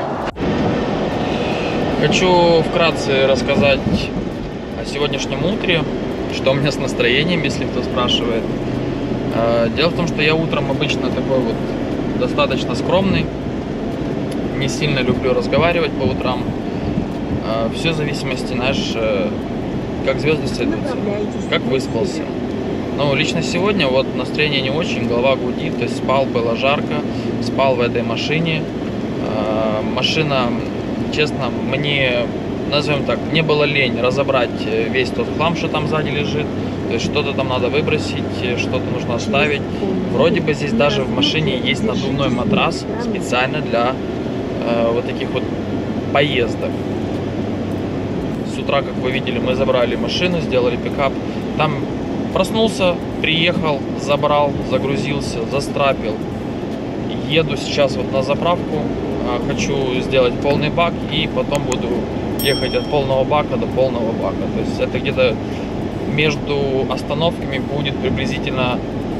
Хочу вкратце рассказать о сегодняшнем утре, что у меня с настроением, если кто спрашивает. Дело в том, что я утром обычно такой вот достаточно скромный, не сильно люблю разговаривать по утрам. Все в зависимости, знаешь, как звезды сойдутся, как выспался. Но лично сегодня вот настроение не очень, голова гудит, то есть спал, было жарко, спал в этой машине. Машина, честно, мне, назовем так, не было лень разобрать весь тот хлам, что там сзади лежит. То есть что-то там надо выбросить, что-то нужно оставить. Вроде бы здесь даже в машине есть надувной матрас специально для вот таких вот поездок. С утра, как вы видели, мы забрали машину, сделали пикап. Там проснулся, приехал, забрал, загрузился, застрапил. Еду сейчас вот на заправку. Хочу сделать полный бак и потом буду ехать от полного бака до полного бака. То есть это где-то между остановками будет приблизительно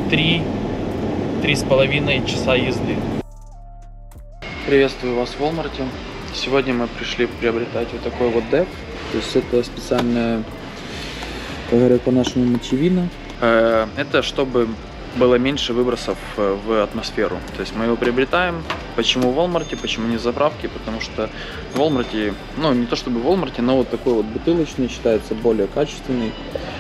3-3,5 часа езды. Приветствую вас в Walmart. Сегодня мы пришли приобретать вот такой вот деп. То есть это специальная, как говорят по-нашему, мочевина. Это чтобы было меньше выбросов в атмосферу. То есть мы его приобретаем. Почему в Walmart, почему не в заправке? Потому что в Walmart, ну не то чтобы в Walmart, но вот такой вот бутылочный считается более качественный.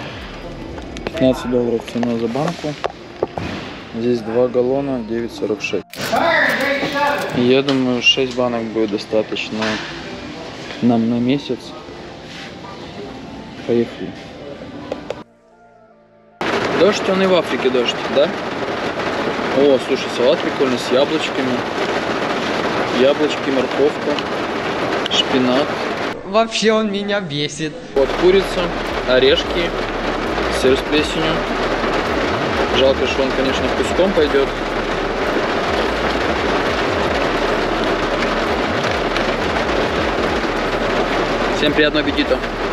$15 цена за банку. Здесь 2 галлона, 9,46. Я думаю, 6 банок будет достаточно нам на месяц. Поехали. Дождь, он и в Африке дождь, да? О, слушай, салат прикольный с яблочками. Яблочки, морковка, шпинат. Вообще он меня бесит. Вот курица, орешки, сыр с плесенью. Жалко, что он, конечно, куском пойдет. Всем приятного аппетита!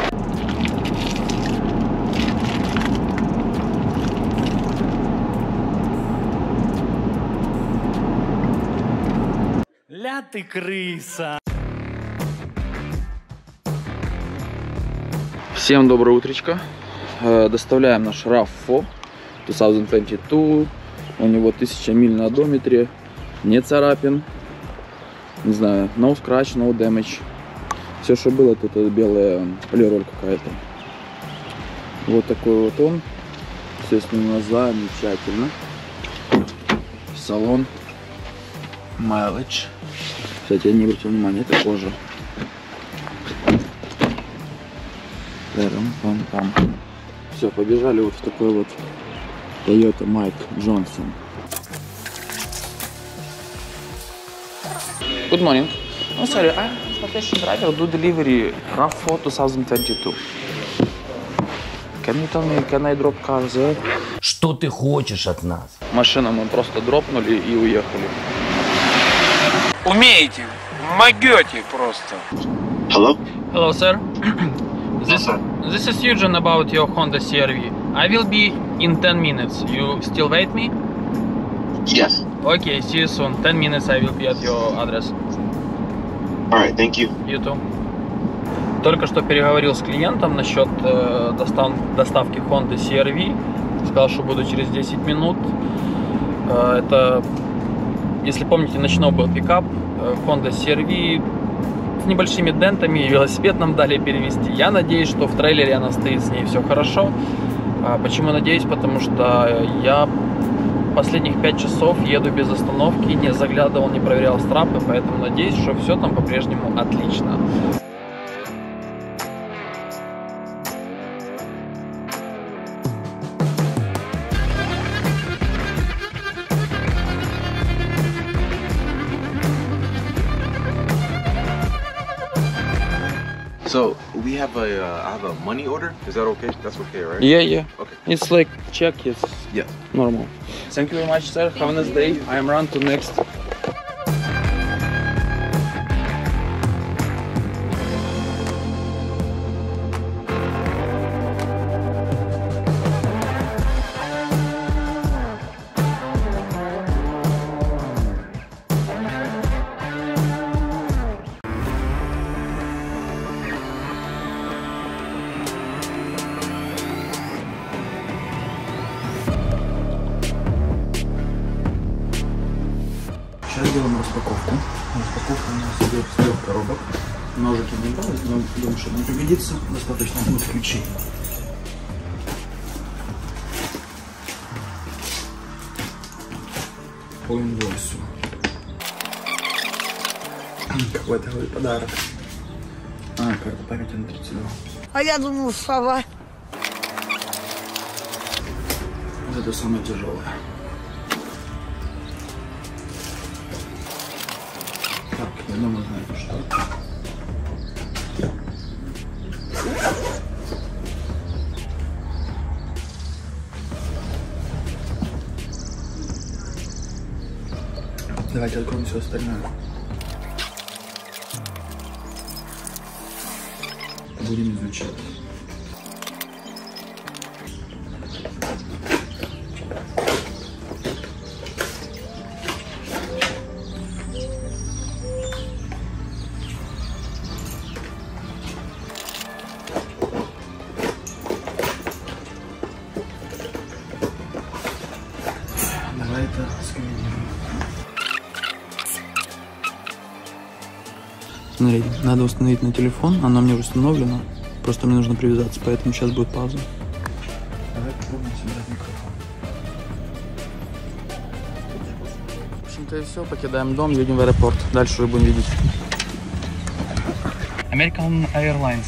Ля ты крыса! Всем доброе утречко. Доставляем наш RAV4 2022. У него 1000 миль на одометре. Не царапин. Не знаю, no scratch, no damage. Все, что было, тут это белая полироль какая-то. Вот такой вот он. Естественно, замечательно. Салон. Mileage. Кстати, я не обратил внимания, это кожа. Все, побежали вот в такой вот Toyota Mike Johnson. Good morning. Oh, sorry, I'm transportation driver. Do delivery RAV4 2022. Can you tell me, can I drop car there? Что ты хочешь от нас? Машину мы просто дропнули и уехали. Умеете, могете просто. Hello? Hello, sir. This is Eugene about your Honda CR-V. I will be in 10 minutes. You still wait me? Yes. Okay, see you soon. 10 minutes I will be at your address. Alright, thank you. You too. Только что переговорил с клиентом насчет доставки Honda CR-V. Сказал, что буду через 10 минут. Это, если помните, ночной был пикап. Honda CR-V с небольшими дентами, велосипед нам дали перевезти. Я надеюсь, что в трейлере она стоит, с ней все хорошо. Почему надеюсь? Потому что я последних 5 часов еду без остановки, не заглядывал, не проверял страпы, поэтому надеюсь, что все там по-прежнему отлично. So we have I have a money order. Is that okay? That's okay, right? Yeah. Okay. It's like check, it's Yeah. normal. Thank you very much, sir. Have a nice day. I am run to next. Сейчас делаем распаковку. Распаковка у нас идет с 3 коробок. Ножики не брались, но думаю, что не пригодится. Достаточно будет ключей. По инвойсу. Какой-то подарок. Карта памяти на 32. А я думал, сова. Вот это самое тяжелое. Так, я думаю, знаете что. Давайте откроем все остальное. Будем изучать. Давай это скомбинируем. Смотрите, надо установить на телефон, оно мне установлено. Просто мне нужно привязаться, поэтому сейчас будет пауза. Давай попробуем собрать микрофон. В общем-то и все, покидаем дом, едем в аэропорт. Дальше уже будем видеть. American Airlines.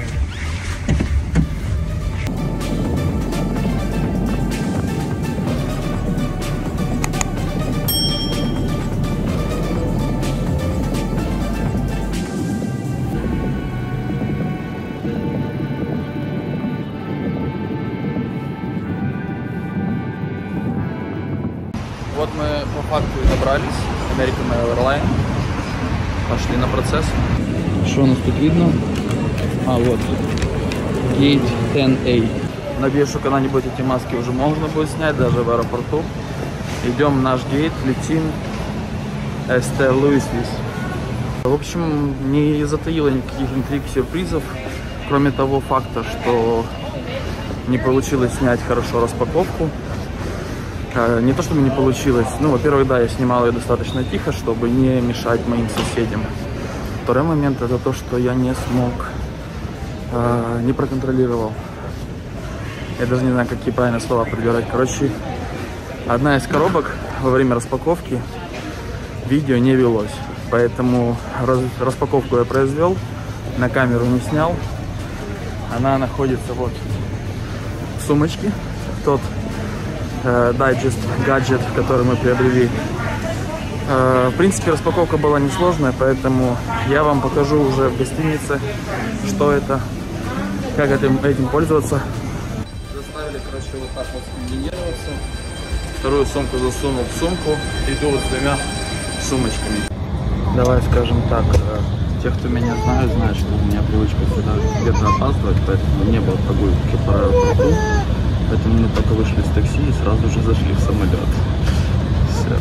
Вот мы по факту и добрались. American Airlines. Пошли на процесс. Что у нас тут видно? Вот. Gate 10A. Надеюсь, что когда-нибудь эти маски уже можно будет снять, даже в аэропорту. Идем в наш гейт, летим. St. Louis. В общем, не затаило никаких интриг, сюрпризов. Кроме того факта, что не получилось снять хорошо распаковку. Не то чтобы не получилось, ну, во-первых, да, я снимал ее достаточно тихо, чтобы не мешать моим соседям. Второй момент — это то, что я не смог, не проконтролировал. Я даже не знаю, какие правильные слова подбирать. Короче, одна из коробок во время распаковки видео не велось, поэтому распаковку я произвел, на камеру не снял. Она находится вот в сумочке, тот дайджест, гаджет, который мы приобрели. В принципе, распаковка была несложная, поэтому я вам покажу уже в гостинице, что это, как этим пользоваться. Заставили, короче, вот так вот скомбинироваться. Вторую сумку засунул в сумку, иду вот с 2 сумочками. Давай скажем так, те, кто меня знают, знают, что у меня привычка всегда где-то опаздывать, поэтому не было прогулки по аэропорту. Поэтому мы только вышли с такси и сразу же зашли в самолет. Все.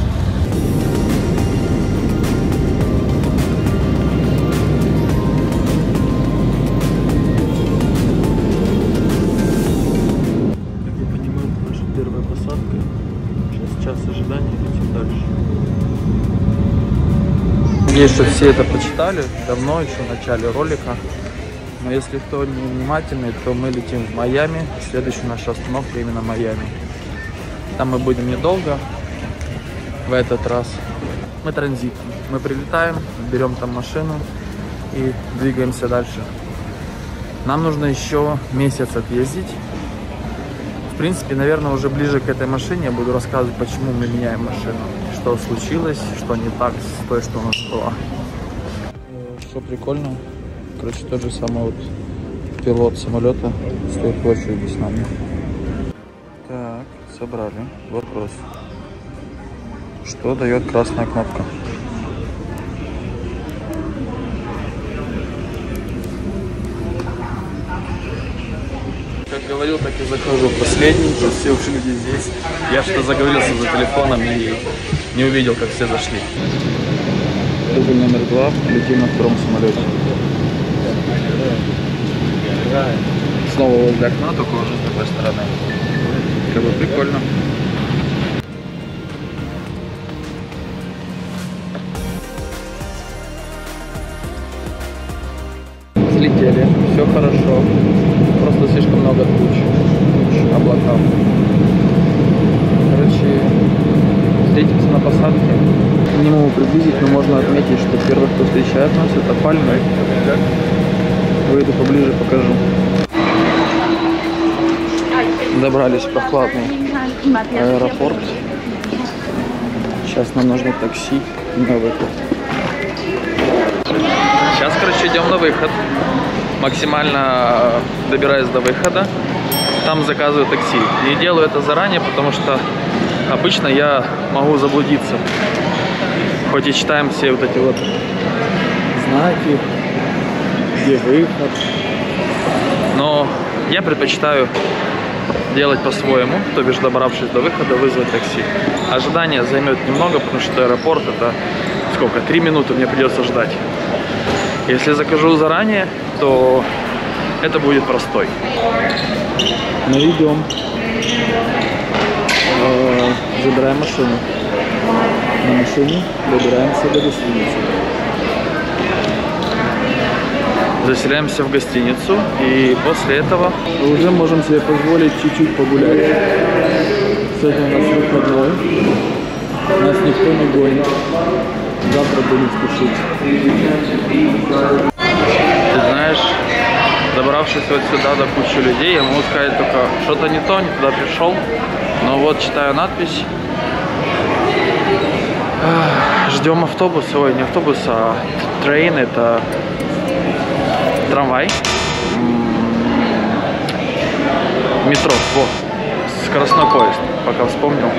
Как я понимаю, это наша первая посадка. Сейчас час ожидания, летим дальше. Надеюсь, что все это почитали давно, еще в начале ролика. Но если кто не внимательный, то мы летим в Майами. Следующая наша остановка именно Майами. Там мы будем недолго. В этот раз мы транзитом. Мы прилетаем, берем там машину и двигаемся дальше. Нам нужно еще месяц отъездить. В принципе, наверное, уже ближе к этой машине я буду рассказывать, почему мы меняем машину. Что случилось, что не так с той, что у нас была. Что прикольно. Короче, тот же самый вот пилот самолета стоит в очереди с нами. Так, собрали. Вопрос. Что дает красная кнопка? Как говорил, так и захожу последний. Все уже люди здесь. Я что-то заговорился за телефоном и не увидел, как все зашли. Дубль номер 2. Летим на втором самолете. Снова возле окна, только уже с другой стороны. Как бы прикольно. Взлетели, все хорошо. Просто слишком много туч, облака. Короче, встретимся на посадке. Не могу приблизить, но можно отметить, что первый, кто встречает нас, это пальмы. Выйду поближе, покажу. Добрались в прохладный аэропорт. Сейчас нам нужно такси на выход. Сейчас, короче, идем на выход. Максимально добираюсь до выхода. Там заказываю такси. Не делаю это заранее, потому что обычно я могу заблудиться. Хоть и читаем все вот эти вот знаки, где выход. Но я предпочитаю делать по-своему, то бишь, добравшись до выхода, вызвать такси. Ожидание займет немного, потому что аэропорт это сколько? 3 минуты мне придется ждать. Если закажу заранее, то это будет простой. Мы идем. Забираем машину. На машине добираемся до гостиницы. Заселяемся в гостиницу, и после этого уже можем себе позволить чуть-чуть погулять. Сегодня у нас выходной, нас никто не гонит, завтра будем спешить. Ты знаешь, добравшись вот сюда до кучи людей, я могу сказать только, что-то не то, не туда пришел, но вот читаю надпись. Ждем автобус, ой, не автобус, а трейн, это трамвай, метро, вот, скоростной поезд, пока вспомнил.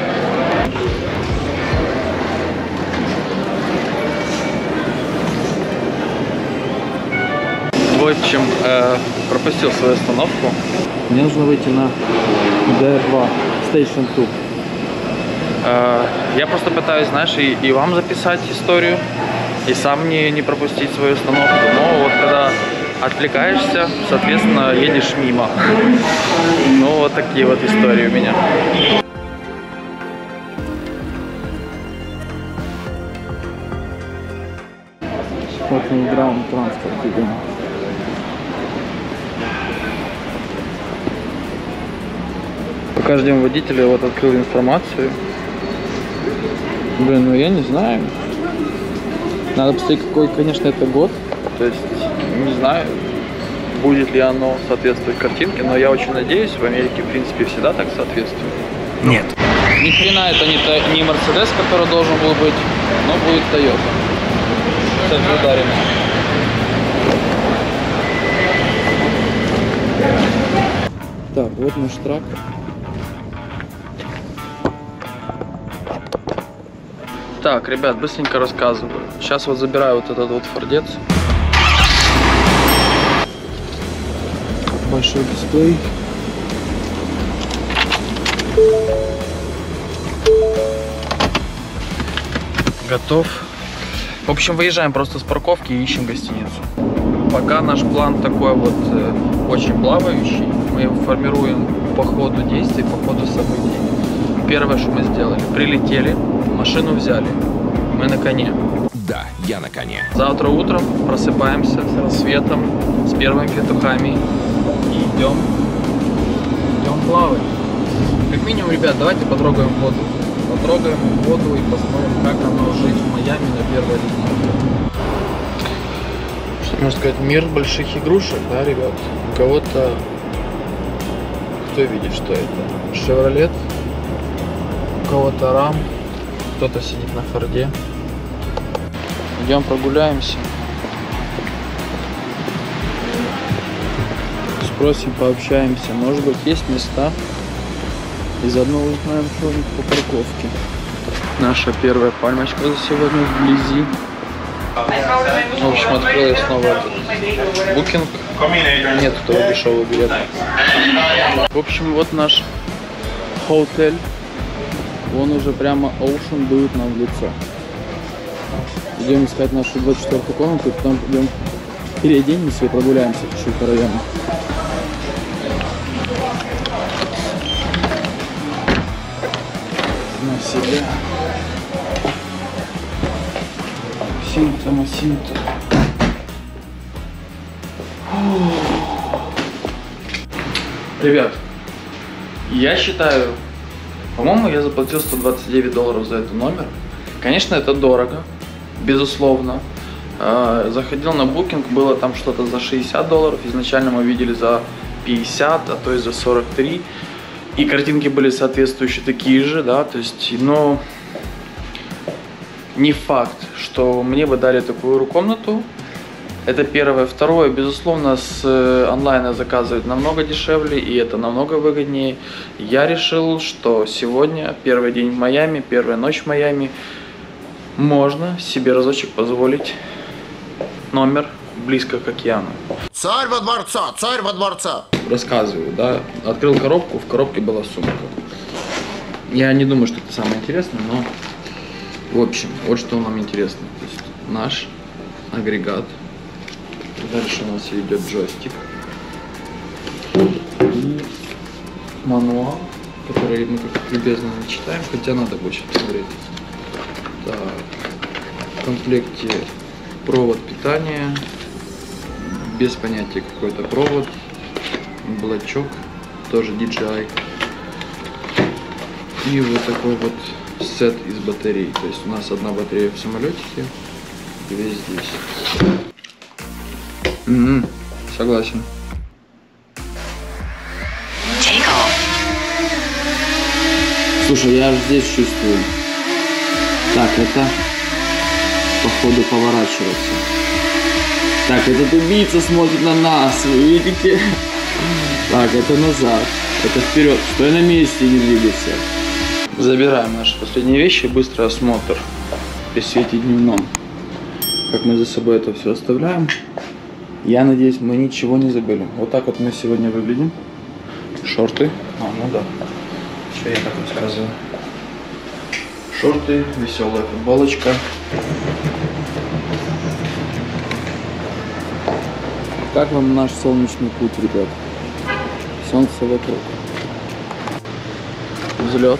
В общем, пропустил свою остановку. Мне нужно выйти на D2, Station 2. Я просто пытаюсь, знаешь, и вам записать историю, и сам не пропустить свою остановку. Но вот когда отвлекаешься, соответственно, едешь мимо. Ну, вот такие вот истории у меня. Вот мы в граунд транспорт идем. Пока ждем водителя, вот открыл информацию. Блин, ну я не знаю. Надо посмотреть, какой, конечно, это год. То есть, не знаю, будет ли оно соответствовать картинке, но я очень надеюсь, в Америке, в принципе, всегда так соответствует. Нет. Ни хрена это не Mercedes, который должен был быть, но будет Toyota. Кстати, ударено. Так, вот наш трак. Так, ребят, быстренько рассказываю. Сейчас вот забираю вот этот вот фордец. Большой дисплей. Готов. В общем, выезжаем просто с парковки и ищем гостиницу. Пока наш план такой вот очень плавающий. Мы его формируем по ходу действий, по ходу событий. Первое, что мы сделали, прилетели, машину взяли. Мы на коне. Да, я на коне. Завтра утром просыпаемся с рассветом, с первыми петухами и идем плавать. Как минимум, ребят, давайте потрогаем воду. Потрогаем воду и посмотрим, как оно жить в Майами на первой линии. Что можно сказать, мир больших игрушек, да, ребят? У кого-то, кто видит, что это? Шевролет, у кого-то Рам, кто-то сидит на Форде. Идем прогуляемся. Спросим, пообщаемся. Может быть, есть места. И заодно узнаем что-нибудь по парковке. Наша первая пальмочка за сегодня вблизи. В общем, открылась снова этот букинг. Нет того дешевого билета. В общем, вот наш отель. Вон уже прямо Ocean дует нам в лицо. Идем искать нашу 24-ю комнату, и потом идем переоденемся и прогуляемся чуть-чуть по району. На себя. Масинта. Ребят, я считаю, по-моему, я заплатил $129 за этот номер. Конечно, это дорого, безусловно. Заходил на букинг, было там что-то за $60. Изначально мы видели за 50, а то и за 43. И картинки были соответствующие такие же, да, то есть, но не факт, что мне бы дали такую комнату. Это первое. Второе, безусловно, с онлайна заказывать намного дешевле, и это намного выгоднее. Я решил, что сегодня, первый день в Майами, первая ночь в Майами, можно себе разочек позволить номер близко к океану. Царь во дворца, царь во дворца. Рассказываю, да. Открыл коробку, в коробке была сумка. Я не думаю, что это самое интересное, но в общем, вот что нам интересно. То есть наш агрегат. Дальше у нас идет джойстик. И мануал, который мы как любезно не читаем, хотя надо больше посмотреть. Так. В комплекте провод питания. Без понятия какой-то провод. Блочок. Тоже DJI. И вот такой вот сет из батарей. То есть у нас одна батарея в самолетике, две здесь. Согласен. Слушай, я аж здесь чувствую. Так, это походу поворачиваться. Так, этот убийца смотрит на нас, вы видите? Так, это назад, это вперед. Стой на месте и не двигайся. Забираем наши последние вещи, быстрый осмотр при свете дневном. Как мы за собой это все оставляем. Я надеюсь, мы ничего не забыли. Вот так вот мы сегодня выглядим. Шорты. Ну да. Что я так рассказываю? Шорты, веселая футболочка. Как вам наш солнечный путь, ребят? Солнце вокруг. Взлет.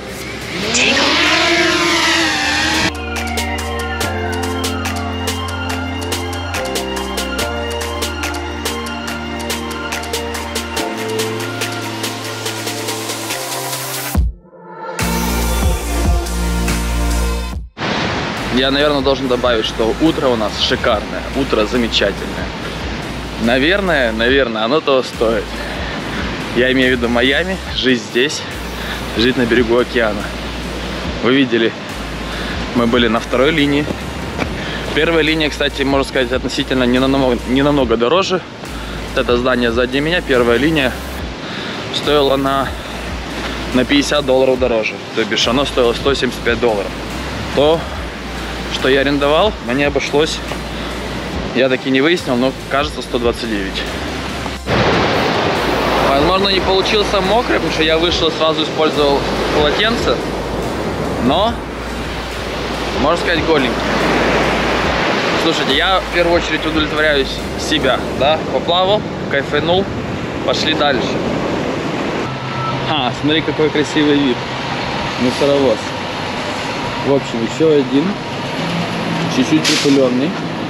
Я, наверное, должен добавить, что утро у нас шикарное, утро замечательное. Наверное, оно того стоит. Я имею в виду Майами, жить здесь, жить на берегу океана. Вы видели, мы были на второй линии. Первая линия, кстати, можно сказать, относительно не намного дороже. Вот это здание сзади меня, первая линия, стоила на $50 дороже. То бишь оно стоило $175. То, что я арендовал, мне обошлось, я таки не выяснил, но кажется 129. Возможно, не получился мокрый, потому что я вышел и сразу использовал полотенце, но, можно сказать, голенький. Слушайте, я в первую очередь удовлетворяюсь себя, да, поплавал, кайфанул, пошли дальше. Смотри, какой красивый вид, мусоровоз. В общем, еще один чуть-чуть припыленный.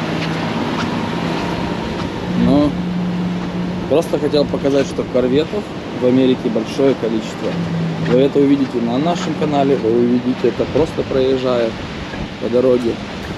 Но просто хотел показать, что корветов в Америке большое количество. Вы это увидите на нашем канале, вы увидите это просто проезжая по дороге.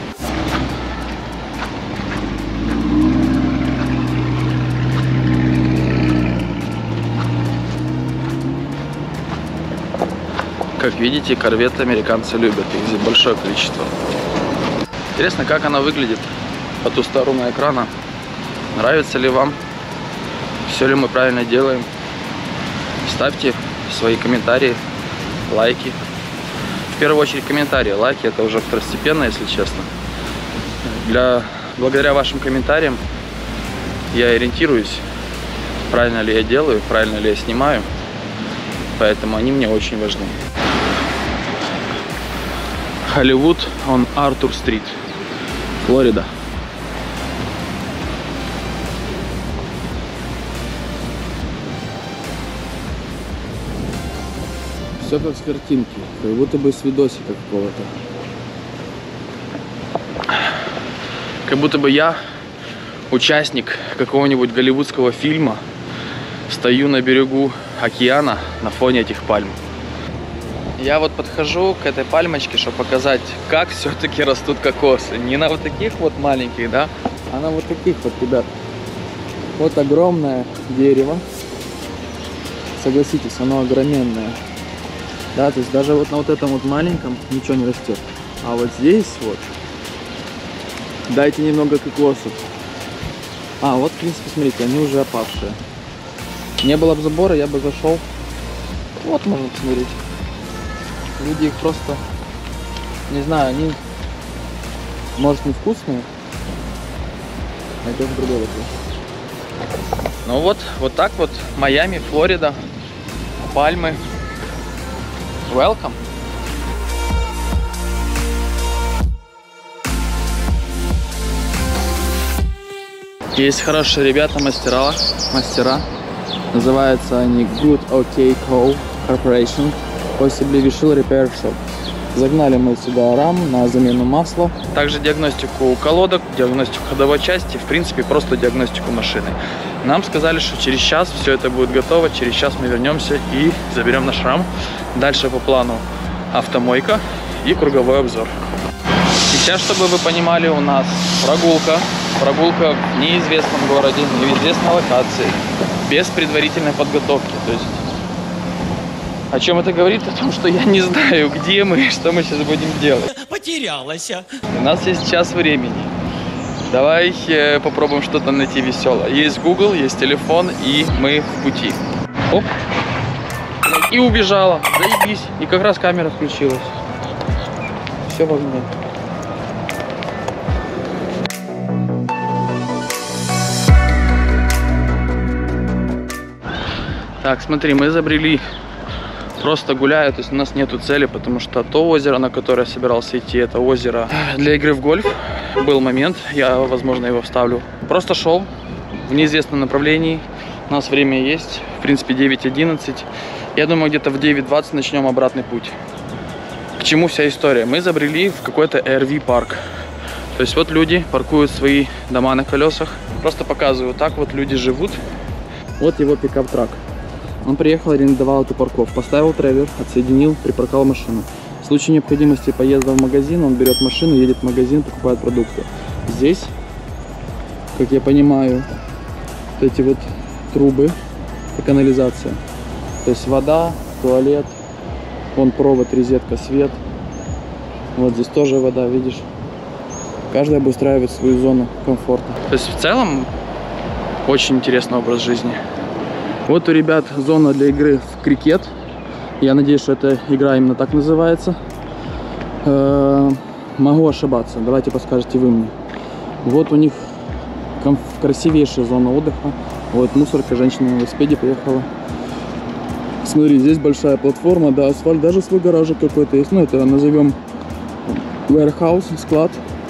Как видите, корветы американцы любят, их здесь большое количество. Интересно, как она выглядит по ту сторону экрана. Нравится ли вам? Все ли мы правильно делаем? Ставьте свои комментарии, лайки. В первую очередь комментарии. Лайки — это уже второстепенно, если честно. Благодаря вашим комментариям я ориентируюсь, правильно ли я делаю, правильно ли я снимаю. Поэтому они мне очень важны. Hollywood on Артур-стрит, Флорида. Все как с картинки, как будто бы с видосика какого-то. Как будто бы я участник какого-нибудь голливудского фильма, стою на берегу океана на фоне этих пальм. Я вот подхожу к этой пальмочке, чтобы показать, как все-таки растут кокосы. Не на вот таких вот маленьких, да, а на вот таких вот, ребят. Вот огромное дерево. Согласитесь, оно огроменное. Да, то есть даже вот на вот этом вот маленьком ничего не растет. А вот здесь вот, дайте немного кокосов. А, вот, в принципе, смотрите, они уже опавшие. Не было бы забора, я бы зашел. Вот можно посмотреть. Люди их просто, не знаю, они, может, невкусные, а это другой вопрос. Ну вот так вот, Майами, Флорида, пальмы. Welcome. Есть хорошие ребята, мастера. Называются они Good OK Co. Corporation. Possibly Vishil Repair Shop. Загнали мы сюда рам на замену масла. Также диагностику колодок, диагностику ходовой части, в принципе, просто диагностику машины. Нам сказали, что через час все это будет готово. Через час мы вернемся и заберем наш рам. Дальше по плану автомойка и круговой обзор. Сейчас, чтобы вы понимали, у нас прогулка в неизвестном городе, в неизвестной локации, без предварительной подготовки. То есть, о чем это говорит? О том, что я не знаю, где мы и что мы сейчас будем делать. Потерялась. У нас есть час времени. Давай попробуем что-то найти веселое. Есть Google, есть телефон, и мы в пути. Оп. И убежала. Заебись. И как раз камера включилась. Все в огне. Так, смотри, мы забрели, просто гуляя, то есть у нас нету цели, потому что то озеро, на которое я собирался идти, это озеро для игры в гольф. Был момент, я, возможно, его вставлю. Просто шел в неизвестном направлении, у нас время есть, в принципе, 9:11. Я думаю, где-то в 9:20 начнем обратный путь. К чему вся история? Мы забрели в какой-то RV-парк. То есть вот люди паркуют свои дома на колесах. Просто показываю, так вот люди живут. Вот его пикап-трак. Он приехал, арендовал эту парковку, поставил трейлер, отсоединил, припарковал машину. В случае необходимости поезда в магазин, он берет машину, едет в магазин, покупает продукты. Здесь, как я понимаю, вот эти вот трубы и канализация. То есть вода, туалет, вон провод, розетка, свет. Вот здесь тоже вода, видишь? Каждый обустраивает свою зону комфорта. То есть в целом очень интересный образ жизни. Вот у ребят зона для игры в крикет. Я надеюсь, что эта игра именно так называется. Могу ошибаться. Давайте подскажете вы мне. Вот у них красивейшая зона отдыха. Вот мусорка, женщина на велосипеде приехала. Смотри, здесь большая платформа, да, асфальт, даже свой гаражик какой-то есть. Ну, это назовем warehouse, склад.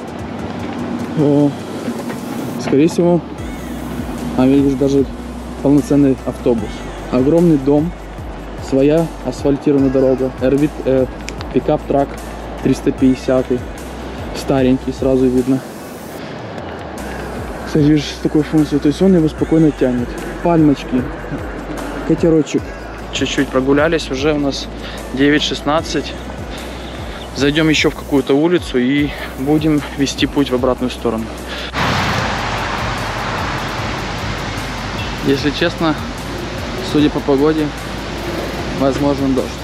Скорее всего, видишь, даже полноценный автобус. Огромный дом, своя асфальтированная дорога, пикап-трак 350, Старенький, сразу видно. Кстати, видишь, с такой функцией. То есть он его спокойно тянет. Пальмочки. Катерочек. Чуть-чуть прогулялись. Уже у нас 9:16. Зайдем еще в какую-то улицу и будем вести путь в обратную сторону. Если честно, судя по погоде, возможен дождь.